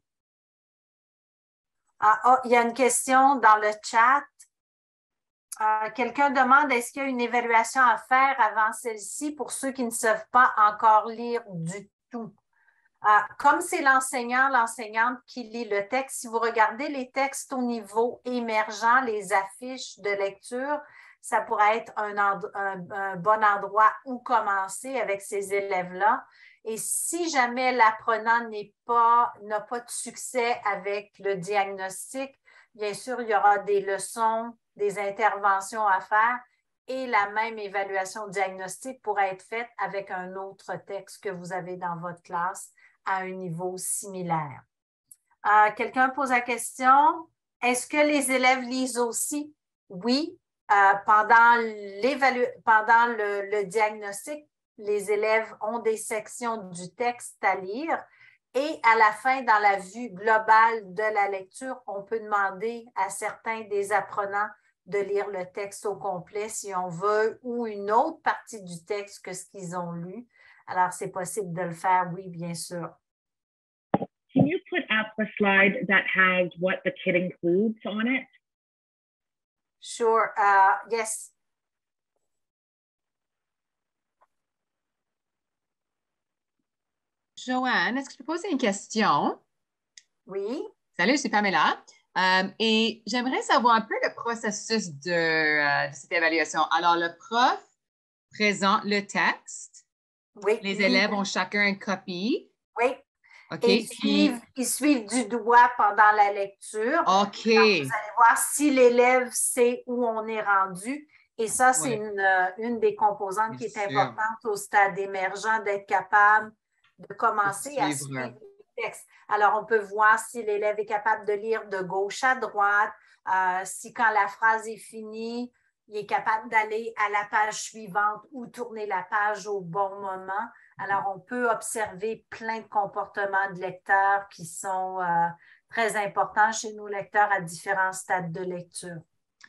Ah, oh, il y a une question dans le chat. Euh, quelqu'un demande, est-ce qu'il y a une évaluation à faire avant celle-ci pour ceux qui ne savent pas encore lire du tout? Euh, comme c'est l'enseignant, l'enseignante qui lit le texte, si vous regardez les textes au niveau émergent, les affiches de lecture, ça pourrait être un, un, un bon endroit où commencer avec ces élèves-là. Et si jamais l'apprenant n'est pas, n'a pas de succès avec le diagnostic, bien sûr, il y aura des leçons, des interventions à faire et la même évaluation diagnostique pourrait être faite avec un autre texte que vous avez dans votre classe à un niveau similaire. Euh, quelqu'un pose la question, est-ce que les élèves lisent aussi? Oui, euh, pendant, pendant le, le diagnostic, les élèves ont des sections du texte à lire et à la fin, dans la vue globale de la lecture, on peut demander à certains des apprenants de lire le texte au complet si on veut ou une autre partie du texte que ce qu'ils ont lu. Alors, c'est possible de le faire, oui, bien sûr. Can you put up a slide that has what the kit includes on it? Sure, uh, yes. Joanne, est-ce que je peux poser une question? Oui. Salut, c'est Pamela. Euh, et j'aimerais savoir un peu le processus de, euh, de cette évaluation. Alors, le prof présente le texte. Oui. Les élèves ont chacun une copie. Oui. OK. Et ils, Puis... suivent, ils suivent du doigt pendant la lecture. OK. Alors, vous allez voir si l'élève sait où on est rendu. Et ça, c'est ouais. une, une des composantes Bien qui est sûr. importante au stade émergent, d'être capable de commencer de à suivre le texte. Alors, on peut voir si l'élève est capable de lire de gauche à droite, euh, si quand la phrase est finie, il est capable d'aller à la page suivante ou tourner la page au bon moment. Alors, on peut observer plein de comportements de lecteurs qui sont euh, très importants chez nos lecteurs à différents stades de lecture.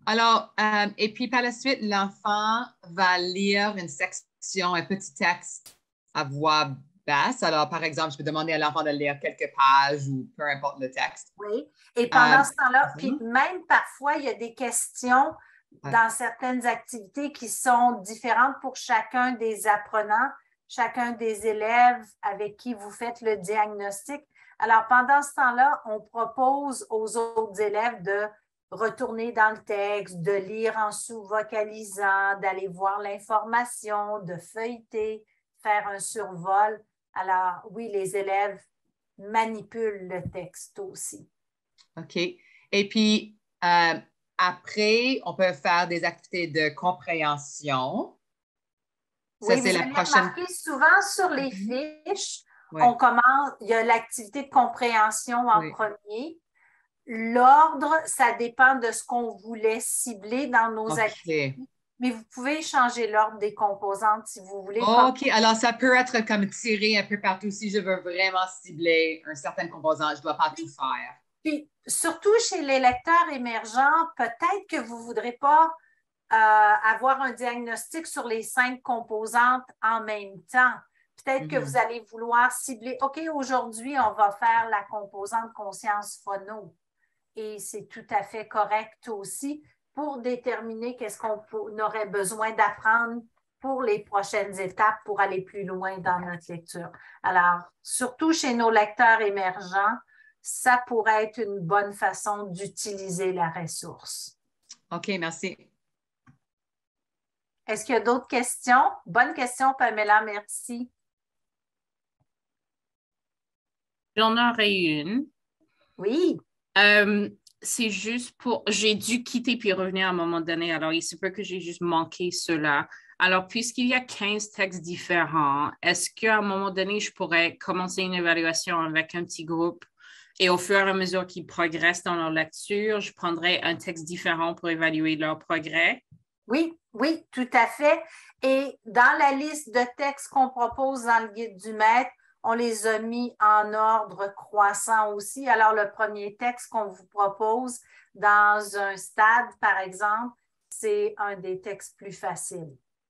Alors, euh, et puis par la suite, l'enfant va lire une section, un petit texte à voix basse. Alors, par exemple, je peux demander à l'enfant de lire quelques pages ou peu importe le texte. Oui. Et pendant Euh, ce temps-là, puis même parfois, il y a des questions ouais. dans certaines activités qui sont différentes pour chacun des apprenants, chacun des élèves avec qui vous faites le diagnostic. Alors, pendant ce temps-là, on propose aux autres élèves de retourner dans le texte, de lire en sous-vocalisant, d'aller voir l'information, de feuilleter, faire un survol. Alors, oui, les élèves manipulent le texte aussi. OK. Et puis, euh, après, on peut faire des activités de compréhension. Ça, Oui, c'est vous la allez prochaine. remarquer souvent sur les Mhm. fiches, Ouais. on commence, il y a l'activité de compréhension en Oui. premier. L'ordre, ça dépend de ce qu'on voulait cibler dans nos OK. activités, mais vous pouvez changer l'ordre des composantes si vous voulez. OK. Alors, ça peut être comme tiré un peu partout. Si je veux vraiment cibler un certain composant, je ne dois pas tout faire. Puis, surtout chez les lecteurs émergents, peut-être que vous ne voudrez pas euh, avoir un diagnostic sur les cinq composantes en même temps. Peut-être Mm-hmm. que vous allez vouloir cibler, OK, aujourd'hui, on va faire la composante conscience phono. Et c'est tout à fait correct aussi pour déterminer qu'est-ce qu'on aurait besoin d'apprendre pour les prochaines étapes pour aller plus loin dans notre lecture. Alors, surtout chez nos lecteurs émergents, ça pourrait être une bonne façon d'utiliser la ressource. OK, merci. Est-ce qu'il y a d'autres questions? Bonne question, Pamela, merci. J'en aurais une. Oui. Euh, c'est juste pour... J'ai dû quitter puis revenir à un moment donné. Alors, il se peut que j'ai juste manqué cela. Alors, puisqu'il y a quinze textes différents, est-ce qu'à un moment donné, je pourrais commencer une évaluation avec un petit groupe et au fur et à mesure qu'ils progressent dans leur lecture, je prendrai un texte différent pour évaluer leur progrès? Oui, oui, tout à fait. Et dans la liste de textes qu'on propose dans le guide du maître, on les a mis en ordre croissant aussi. Alors, le premier texte qu'on vous propose dans un stade, par exemple, c'est un des textes plus faciles.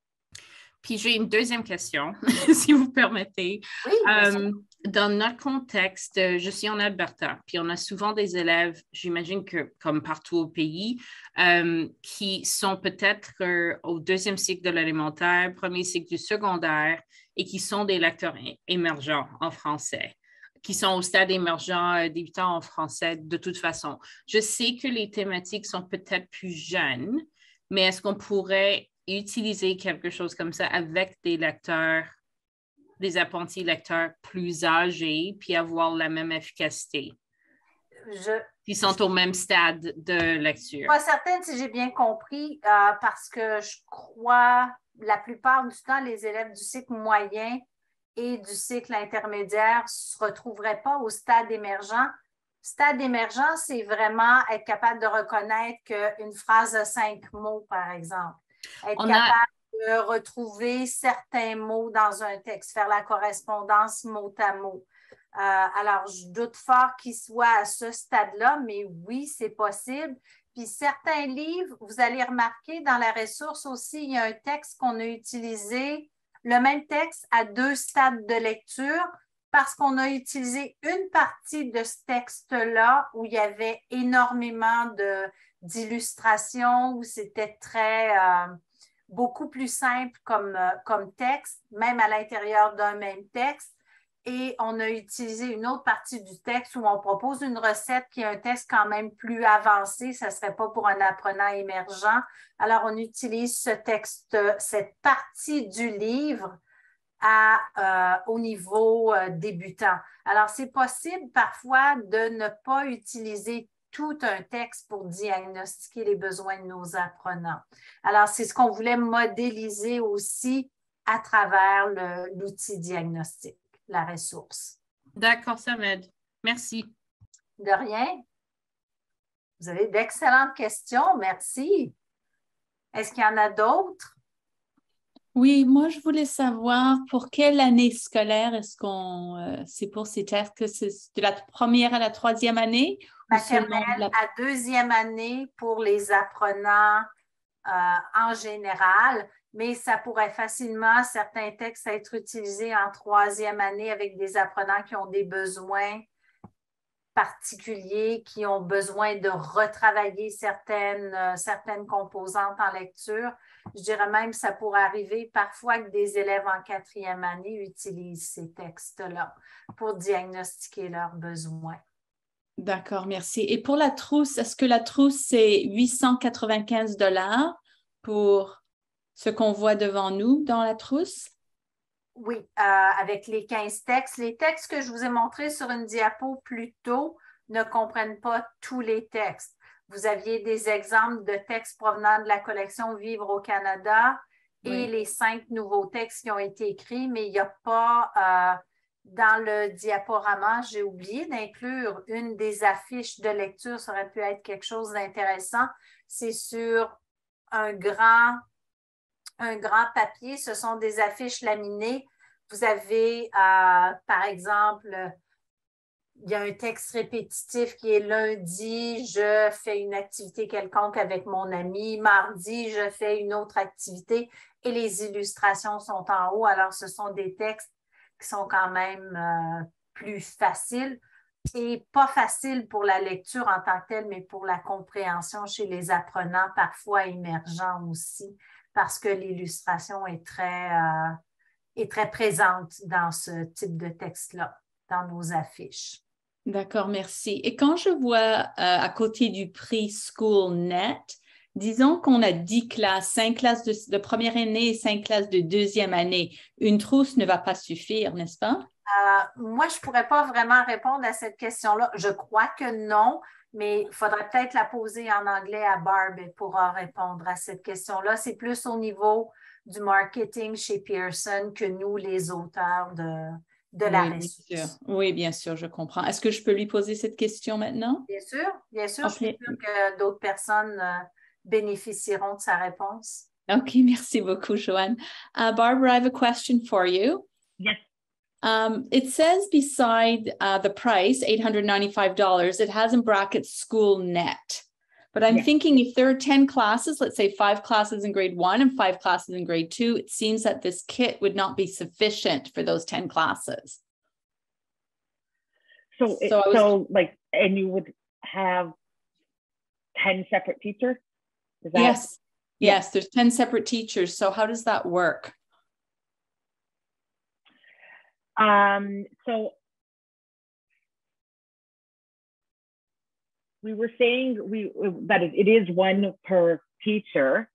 Puis j'ai une deuxième question, si vous permettez. Oui, euh, dans notre contexte, je suis en Alberta, puis on a souvent des élèves, j'imagine que comme partout au pays, euh, qui sont peut-être euh, au deuxième cycle de l'élémentaire, premier cycle du secondaire, et qui sont des lecteurs émergents en français, qui sont au stade émergent euh, débutant en français de toute façon. Je sais que les thématiques sont peut-être plus jeunes, mais est-ce qu'on pourrait utiliser quelque chose comme ça avec des lecteurs, des apprentis lecteurs plus âgés, puis avoir la même efficacité? Je, Ils sont au même stade de lecture. Je ne suis pas certaine si j'ai bien compris, euh, parce que je crois la plupart du temps, les élèves du cycle moyen et du cycle intermédiaire ne se retrouveraient pas au stade émergent. Stade émergent, c'est vraiment être capable de reconnaître qu'une phrase a cinq mots, par exemple. Être On capable a... de retrouver certains mots dans un texte, faire la correspondance mot à mot. Euh, alors, je doute fort qu'il soit à ce stade-là, mais oui, c'est possible. Puis certains livres, vous allez remarquer dans la ressource aussi, il y a un texte qu'on a utilisé, le même texte à deux stades de lecture, parce qu'on a utilisé une partie de ce texte-là où il y avait énormément de, d'illustrations, où c'était très... Euh, beaucoup plus simple comme, euh, comme texte, même à l'intérieur d'un même texte. Et on a utilisé une autre partie du texte où on propose une recette qui est un texte quand même plus avancé. Ça ne serait pas pour un apprenant émergent. Alors, on utilise ce texte, cette partie du livre à, euh, au niveau euh, débutant. Alors, c'est possible parfois de ne pas utiliser tout un texte pour diagnostiquer les besoins de nos apprenants. Alors, c'est ce qu'on voulait modéliser aussi à travers le, l'outil diagnostique, la ressource. D'accord, ça m'aide. Merci. De rien. Vous avez d'excellentes questions. Merci. Est-ce qu'il y en a d'autres? Oui, moi, je voulais savoir pour quelle année scolaire est-ce qu'on, euh, c'est pour ces tests, que c'est de la première à la troisième année ou seulement de Maternelle la... à deuxième année pour les apprenants euh, en général, mais ça pourrait facilement, certains textes, être utilisés en troisième année avec des apprenants qui ont des besoins particuliers, qui ont besoin de retravailler certaines, euh, certaines composantes en lecture. Je dirais même que ça pourrait arriver parfois que des élèves en quatrième année utilisent ces textes-là pour diagnostiquer leurs besoins. D'accord, merci. Et pour la trousse, est-ce que la trousse, c'est huit cent quatre-vingt-quinze dollars pour ce qu'on voit devant nous dans la trousse? Oui, euh, avec les quinze textes. Les textes que je vous ai montrés sur une diapo plus tôt ne comprennent pas tous les textes. Vous aviez des exemples de textes provenant de la collection Vivre au Canada et oui. Les cinq nouveaux textes qui ont été écrits, mais il n'y a pas euh, dans le diaporama, j'ai oublié d'inclure une des affiches de lecture, ça aurait pu être quelque chose d'intéressant. C'est sur un grand un grand papier, ce sont des affiches laminées. Vous avez, euh, par exemple, il y a un texte répétitif qui est lundi, je fais une activité quelconque avec mon ami. Mardi, je fais une autre activité et les illustrations sont en haut. Alors, ce sont des textes qui sont quand même euh, plus faciles et pas faciles pour la lecture en tant que telle, mais pour la compréhension chez les apprenants, parfois émergents aussi, parce que l'illustration est très, euh, est très présente dans ce type de texte-là, dans nos affiches. D'accord, merci. Et quand je vois euh, à côté du prix SchoolNet, disons qu'on a dix classes, cinq classes de, de première année et cinq classes de deuxième année, une trousse ne va pas suffire, n'est-ce pas? Euh, moi, je ne pourrais pas vraiment répondre à cette question-là. Je crois que non, mais il faudrait peut-être la poser en anglais à Barb et pourra répondre à cette question-là. C'est plus au niveau du marketing chez Pearson que nous, les auteurs de, de la oui, ressource. Bien sûr. Oui, bien sûr, je comprends. Est-ce que je peux lui poser cette question maintenant? Bien sûr, bien sûr. Okay. Je suis sûre que d'autres personnes euh, bénéficieront de sa réponse. OK, merci beaucoup, Joanne. Uh, Barbara, I have a question for you. Yes. Um, it says beside uh, the price, eight hundred ninety-five dollars, it has in brackets SchoolNet. But I'm yes. thinking if there are ten classes, let's say five classes in grade one and five classes in grade two, it seems that this kit would not be sufficient for those ten classes. So, it, so, was, so like, and you would have ten separate teachers? Is that, yes. Yeah. Yes, there's ten separate teachers. So how does that work? Um, so we were saying we that it, it is one per teacher,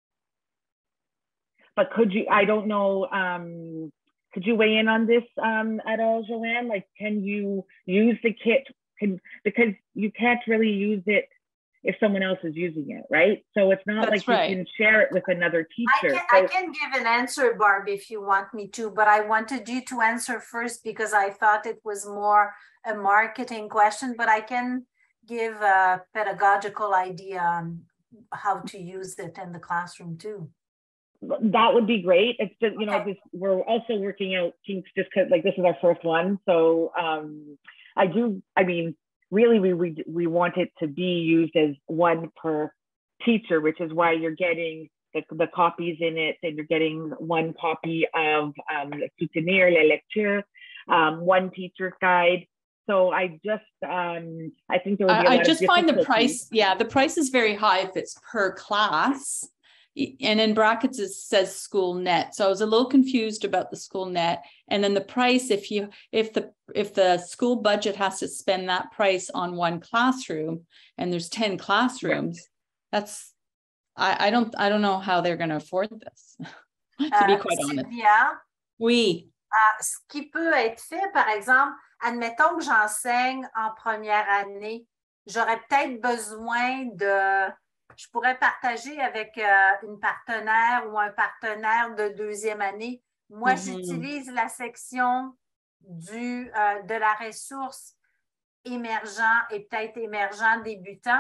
but could you, I don't know, um, could you weigh in on this um, at all, Joanne? Like, can you use the kit? Can, because you can't really use it if someone else is using it, right? So it's not That's like you right. can share it with another teacher. I can, so, I can give an answer, Barb, if you want me to, but I wanted you to answer first because I thought it was more a marketing question, but I can give a pedagogical idea on how to use it in the classroom too. That would be great. It's just, you know, Okay. this, we're also working out kinks just because like this is our first one. So um, I do, I mean, really we, we, we want it to be used as one per teacher, which is why you're getting the, the copies in it, and you're getting one copy of um, Le Soutenir, La Lecture, um, one teacher's guide. So I just, um, I think there would be a I, lot I just of find the price, yeah, the price is very high if it's per class. And in brackets, it says SchoolNet. So I was a little confused about the SchoolNet. And then the price, if you, if the, if the school budget has to spend that price on one classroom and there's ten classrooms, right. that's, I, I don't, I don't know how they're going to afford this, to be quite uh, honest. Sylvia, oui. Uh, ce qui peut être fait, par exemple, admettons que j'enseigne en première année, j'aurais peut-être besoin de, je pourrais partager avec euh, une partenaire ou un partenaire de deuxième année. Moi, mm-hmm. j'utilise la section du, euh, de la ressource émergent et peut-être émergent débutant.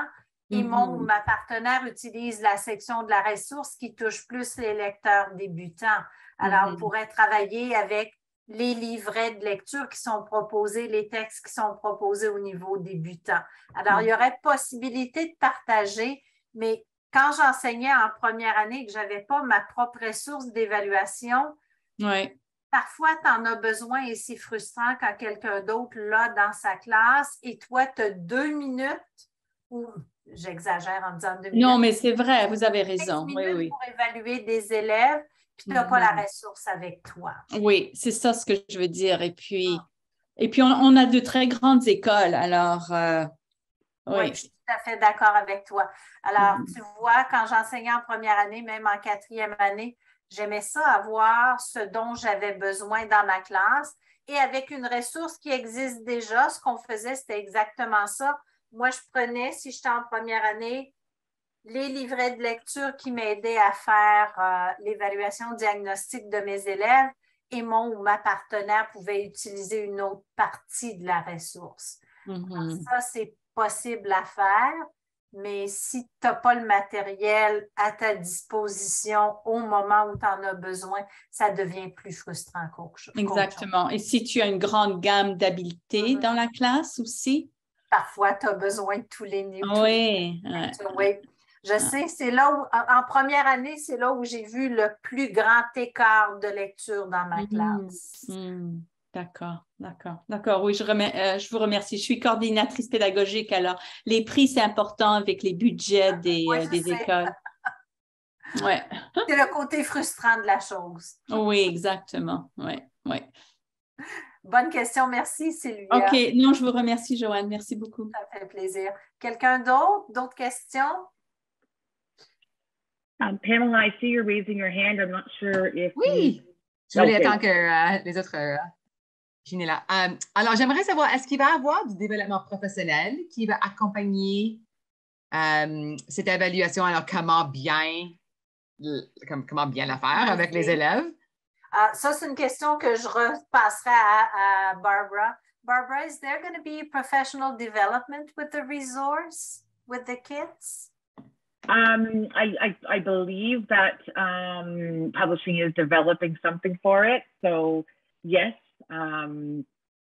et Mhm. mon ou ma partenaire utilise la section de la ressource qui touche plus les lecteurs débutants. Alors, Mhm. on pourrait travailler avec les livrets de lecture qui sont proposés, les textes qui sont proposés au niveau débutant. Alors, il y aurait possibilité de partager, mais quand j'enseignais en première année et que je n'avais pas ma propre ressource d'évaluation, Ouais. parfois, tu en as besoin et c'est frustrant quand quelqu'un d'autre l'a dans sa classe et toi, tu as deux minutes ou j'exagère en disant deux minutes. Non, mais c'est vrai, vous avez cinq raison. Oui, minutes oui. pour évaluer des élèves, puis tu n'as pas la Mhm. ressource avec toi. Oui, c'est ça ce que je veux dire. Et puis, et puis on, on a de très grandes écoles, alors euh, Oui, oui. je suis tout à fait d'accord avec toi. Alors, Mhm. tu vois, quand j'enseignais en première année, même en quatrième année, j'aimais ça avoir ce dont j'avais besoin dans ma classe. Et avec une ressource qui existe déjà, ce qu'on faisait, c'était exactement ça. Moi, je prenais, si j'étais en première année, les livrets de lecture qui m'aidaient à faire euh, l'évaluation diagnostique de mes élèves et mon ou ma partenaire pouvait utiliser une autre partie de la ressource. Mhm. Ça, c'est possible à faire, mais si tu n'as pas le matériel à ta disposition au moment où tu en as besoin, ça devient plus frustrant qu'autre chose. Exactement. Et si tu as une grande gamme d'habiletés Mhm. dans la classe aussi? Parfois, tu as besoin de tous les niveaux. Oui. Ouais. Oui. Je sais, c'est là où, en, en première année, c'est là où j'ai vu le plus grand écart de lecture dans ma Mhm. classe. Mhm. D'accord, d'accord, d'accord. Oui, je, remer- euh, je vous remercie. Je suis coordinatrice pédagogique, alors les prix, c'est important avec les budgets des, Oui, euh, je des sais. écoles. Ouais. C'est le côté frustrant de la chose. Oui, exactement. Oui, oui. Bonne question. Merci, Sylvia. OK. Non, je vous remercie, Joanne. Merci beaucoup. Ça fait plaisir. Quelqu'un d'autre? D'autres questions? Um, Pamela, I see you're raising your hand. I'm not sure if Oui, you... je voulais Okay. attendre que euh, les autres euh, finissent là. Euh, alors, j'aimerais savoir, est-ce qu'il va y avoir du développement professionnel qui va accompagner euh, cette évaluation? Alors, comment bien, le- comme- comment bien la faire avec les élèves? Ah, ça, c'est une question que je repasserai à, à Barbara. Barbara, is there going to be professional development with the resource, with the kids? Um, I, I, I believe that um, publishing is developing something for it. So yes, um,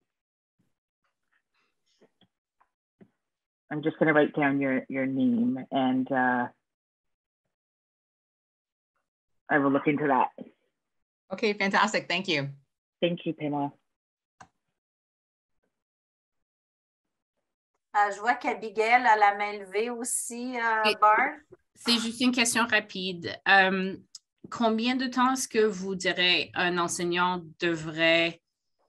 I'm just going to write down your, your name and uh, I will look into that. OK, fantastic. Thank you. Thank you, Pamela. Euh, je vois qu'Abigail a la main levée aussi, euh, Et- Barb. C'est juste une question rapide. Euh, combien de temps est-ce que vous direz un enseignant devrait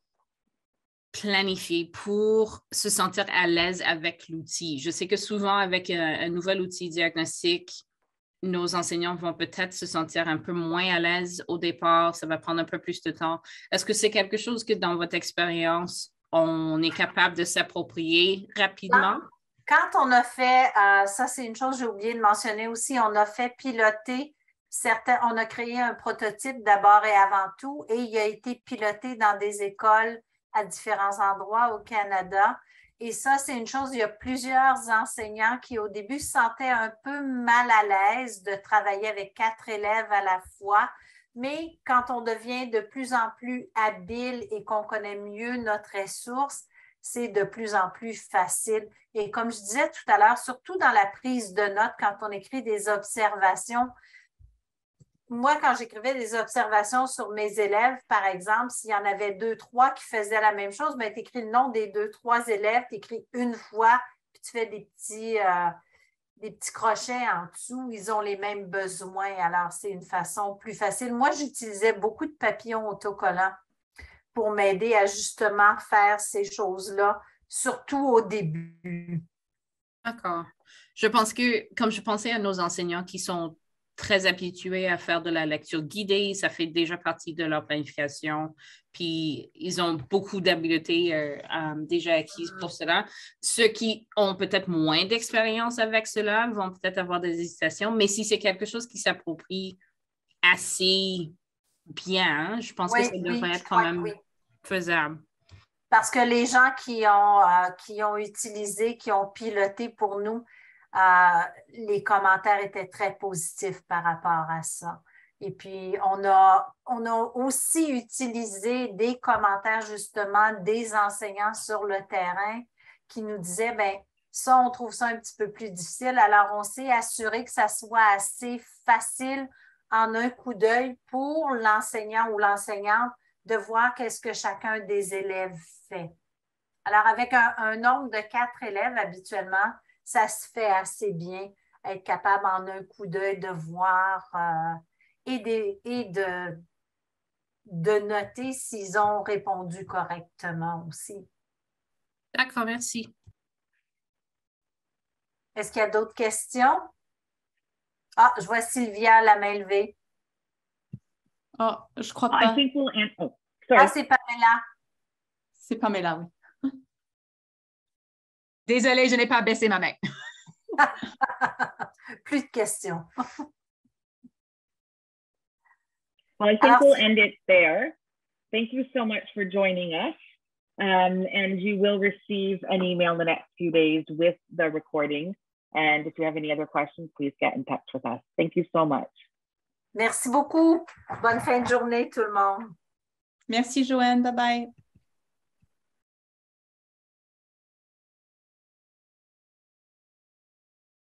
planifier pour se sentir à l'aise avec l'outil? Je sais que souvent, avec un, un nouvel outil diagnostique, nos enseignants vont peut-être se sentir un peu moins à l'aise au départ. Ça va prendre un peu plus de temps. Est-ce que c'est quelque chose que, dans votre expérience, on est capable de s'approprier rapidement? Quand on a fait, euh, ça c'est une chose que j'ai oublié de mentionner aussi, on a fait piloter certains, on a créé un prototype d'abord et avant tout et il a été piloté dans des écoles à différents endroits au Canada. Et ça, c'est une chose, il y a plusieurs enseignants qui au début se sentaient un peu mal à l'aise de travailler avec quatre élèves à la fois. Mais quand on devient de plus en plus habile et qu'on connaît mieux notre ressource, c'est de plus en plus facile. Et comme je disais tout à l'heure, surtout dans la prise de notes, quand on écrit des observations, moi, quand j'écrivais des observations sur mes élèves, par exemple, s'il y en avait deux, trois qui faisaient la même chose, mais tu écris le nom des deux, trois élèves, tu écris une fois, puis tu fais des petits, euh, des petits crochets en dessous, ils ont les mêmes besoins. Alors, c'est une façon plus facile. Moi, j'utilisais beaucoup de papillons autocollants pour m'aider à justement faire ces choses-là, surtout au début. D'accord. Je pense que, comme je pensais à nos enseignants qui sont très habitués à faire de la lecture guidée, ça fait déjà partie de leur planification, puis ils ont beaucoup d'habiletés euh, euh, déjà acquises pour cela. Ceux qui ont peut-être moins d'expérience avec cela vont peut-être avoir des hésitations, mais si c'est quelque chose qui s'approprie assez bien, hein, je pense Oui, que ça devrait oui, être quand oui, même oui. faisable. Parce que les gens qui ont, euh, qui ont utilisé, qui ont piloté pour nous, euh, les commentaires étaient très positifs par rapport à ça. Et puis, on a, on a aussi utilisé des commentaires justement des enseignants sur le terrain qui nous disaient, bien, ça, on trouve ça un petit peu plus difficile. Alors, on s'est assuré que ça soit assez facile en un coup d'œil pour l'enseignant ou l'enseignante de voir qu'est-ce que chacun des élèves fait. Alors, avec un, un nombre de quatre élèves, habituellement, ça se fait assez bien, être capable en un coup d'œil de voir euh, et, des, et de, de noter s'ils ont répondu correctement aussi. D'accord, merci. Est-ce qu'il y a d'autres questions? Ah, je vois Sylvia, la main levée. Oh, je crois I pas. think we'll answer. Oh, sorry. Ah, c'est Pamela. C'est Pamela, oui. Désolée, je n'ai pas baissé ma main. Plus de questions. Well, I think Alors, we'll end it there. Thank you so much for joining us. Um, and you will receive an email in the next few days with the recording. And if you have any other questions, please get in touch with us. Thank you so much. merci beaucoup. Bonne fin de journée, tout le monde. Merci, Joanne. Bye-bye.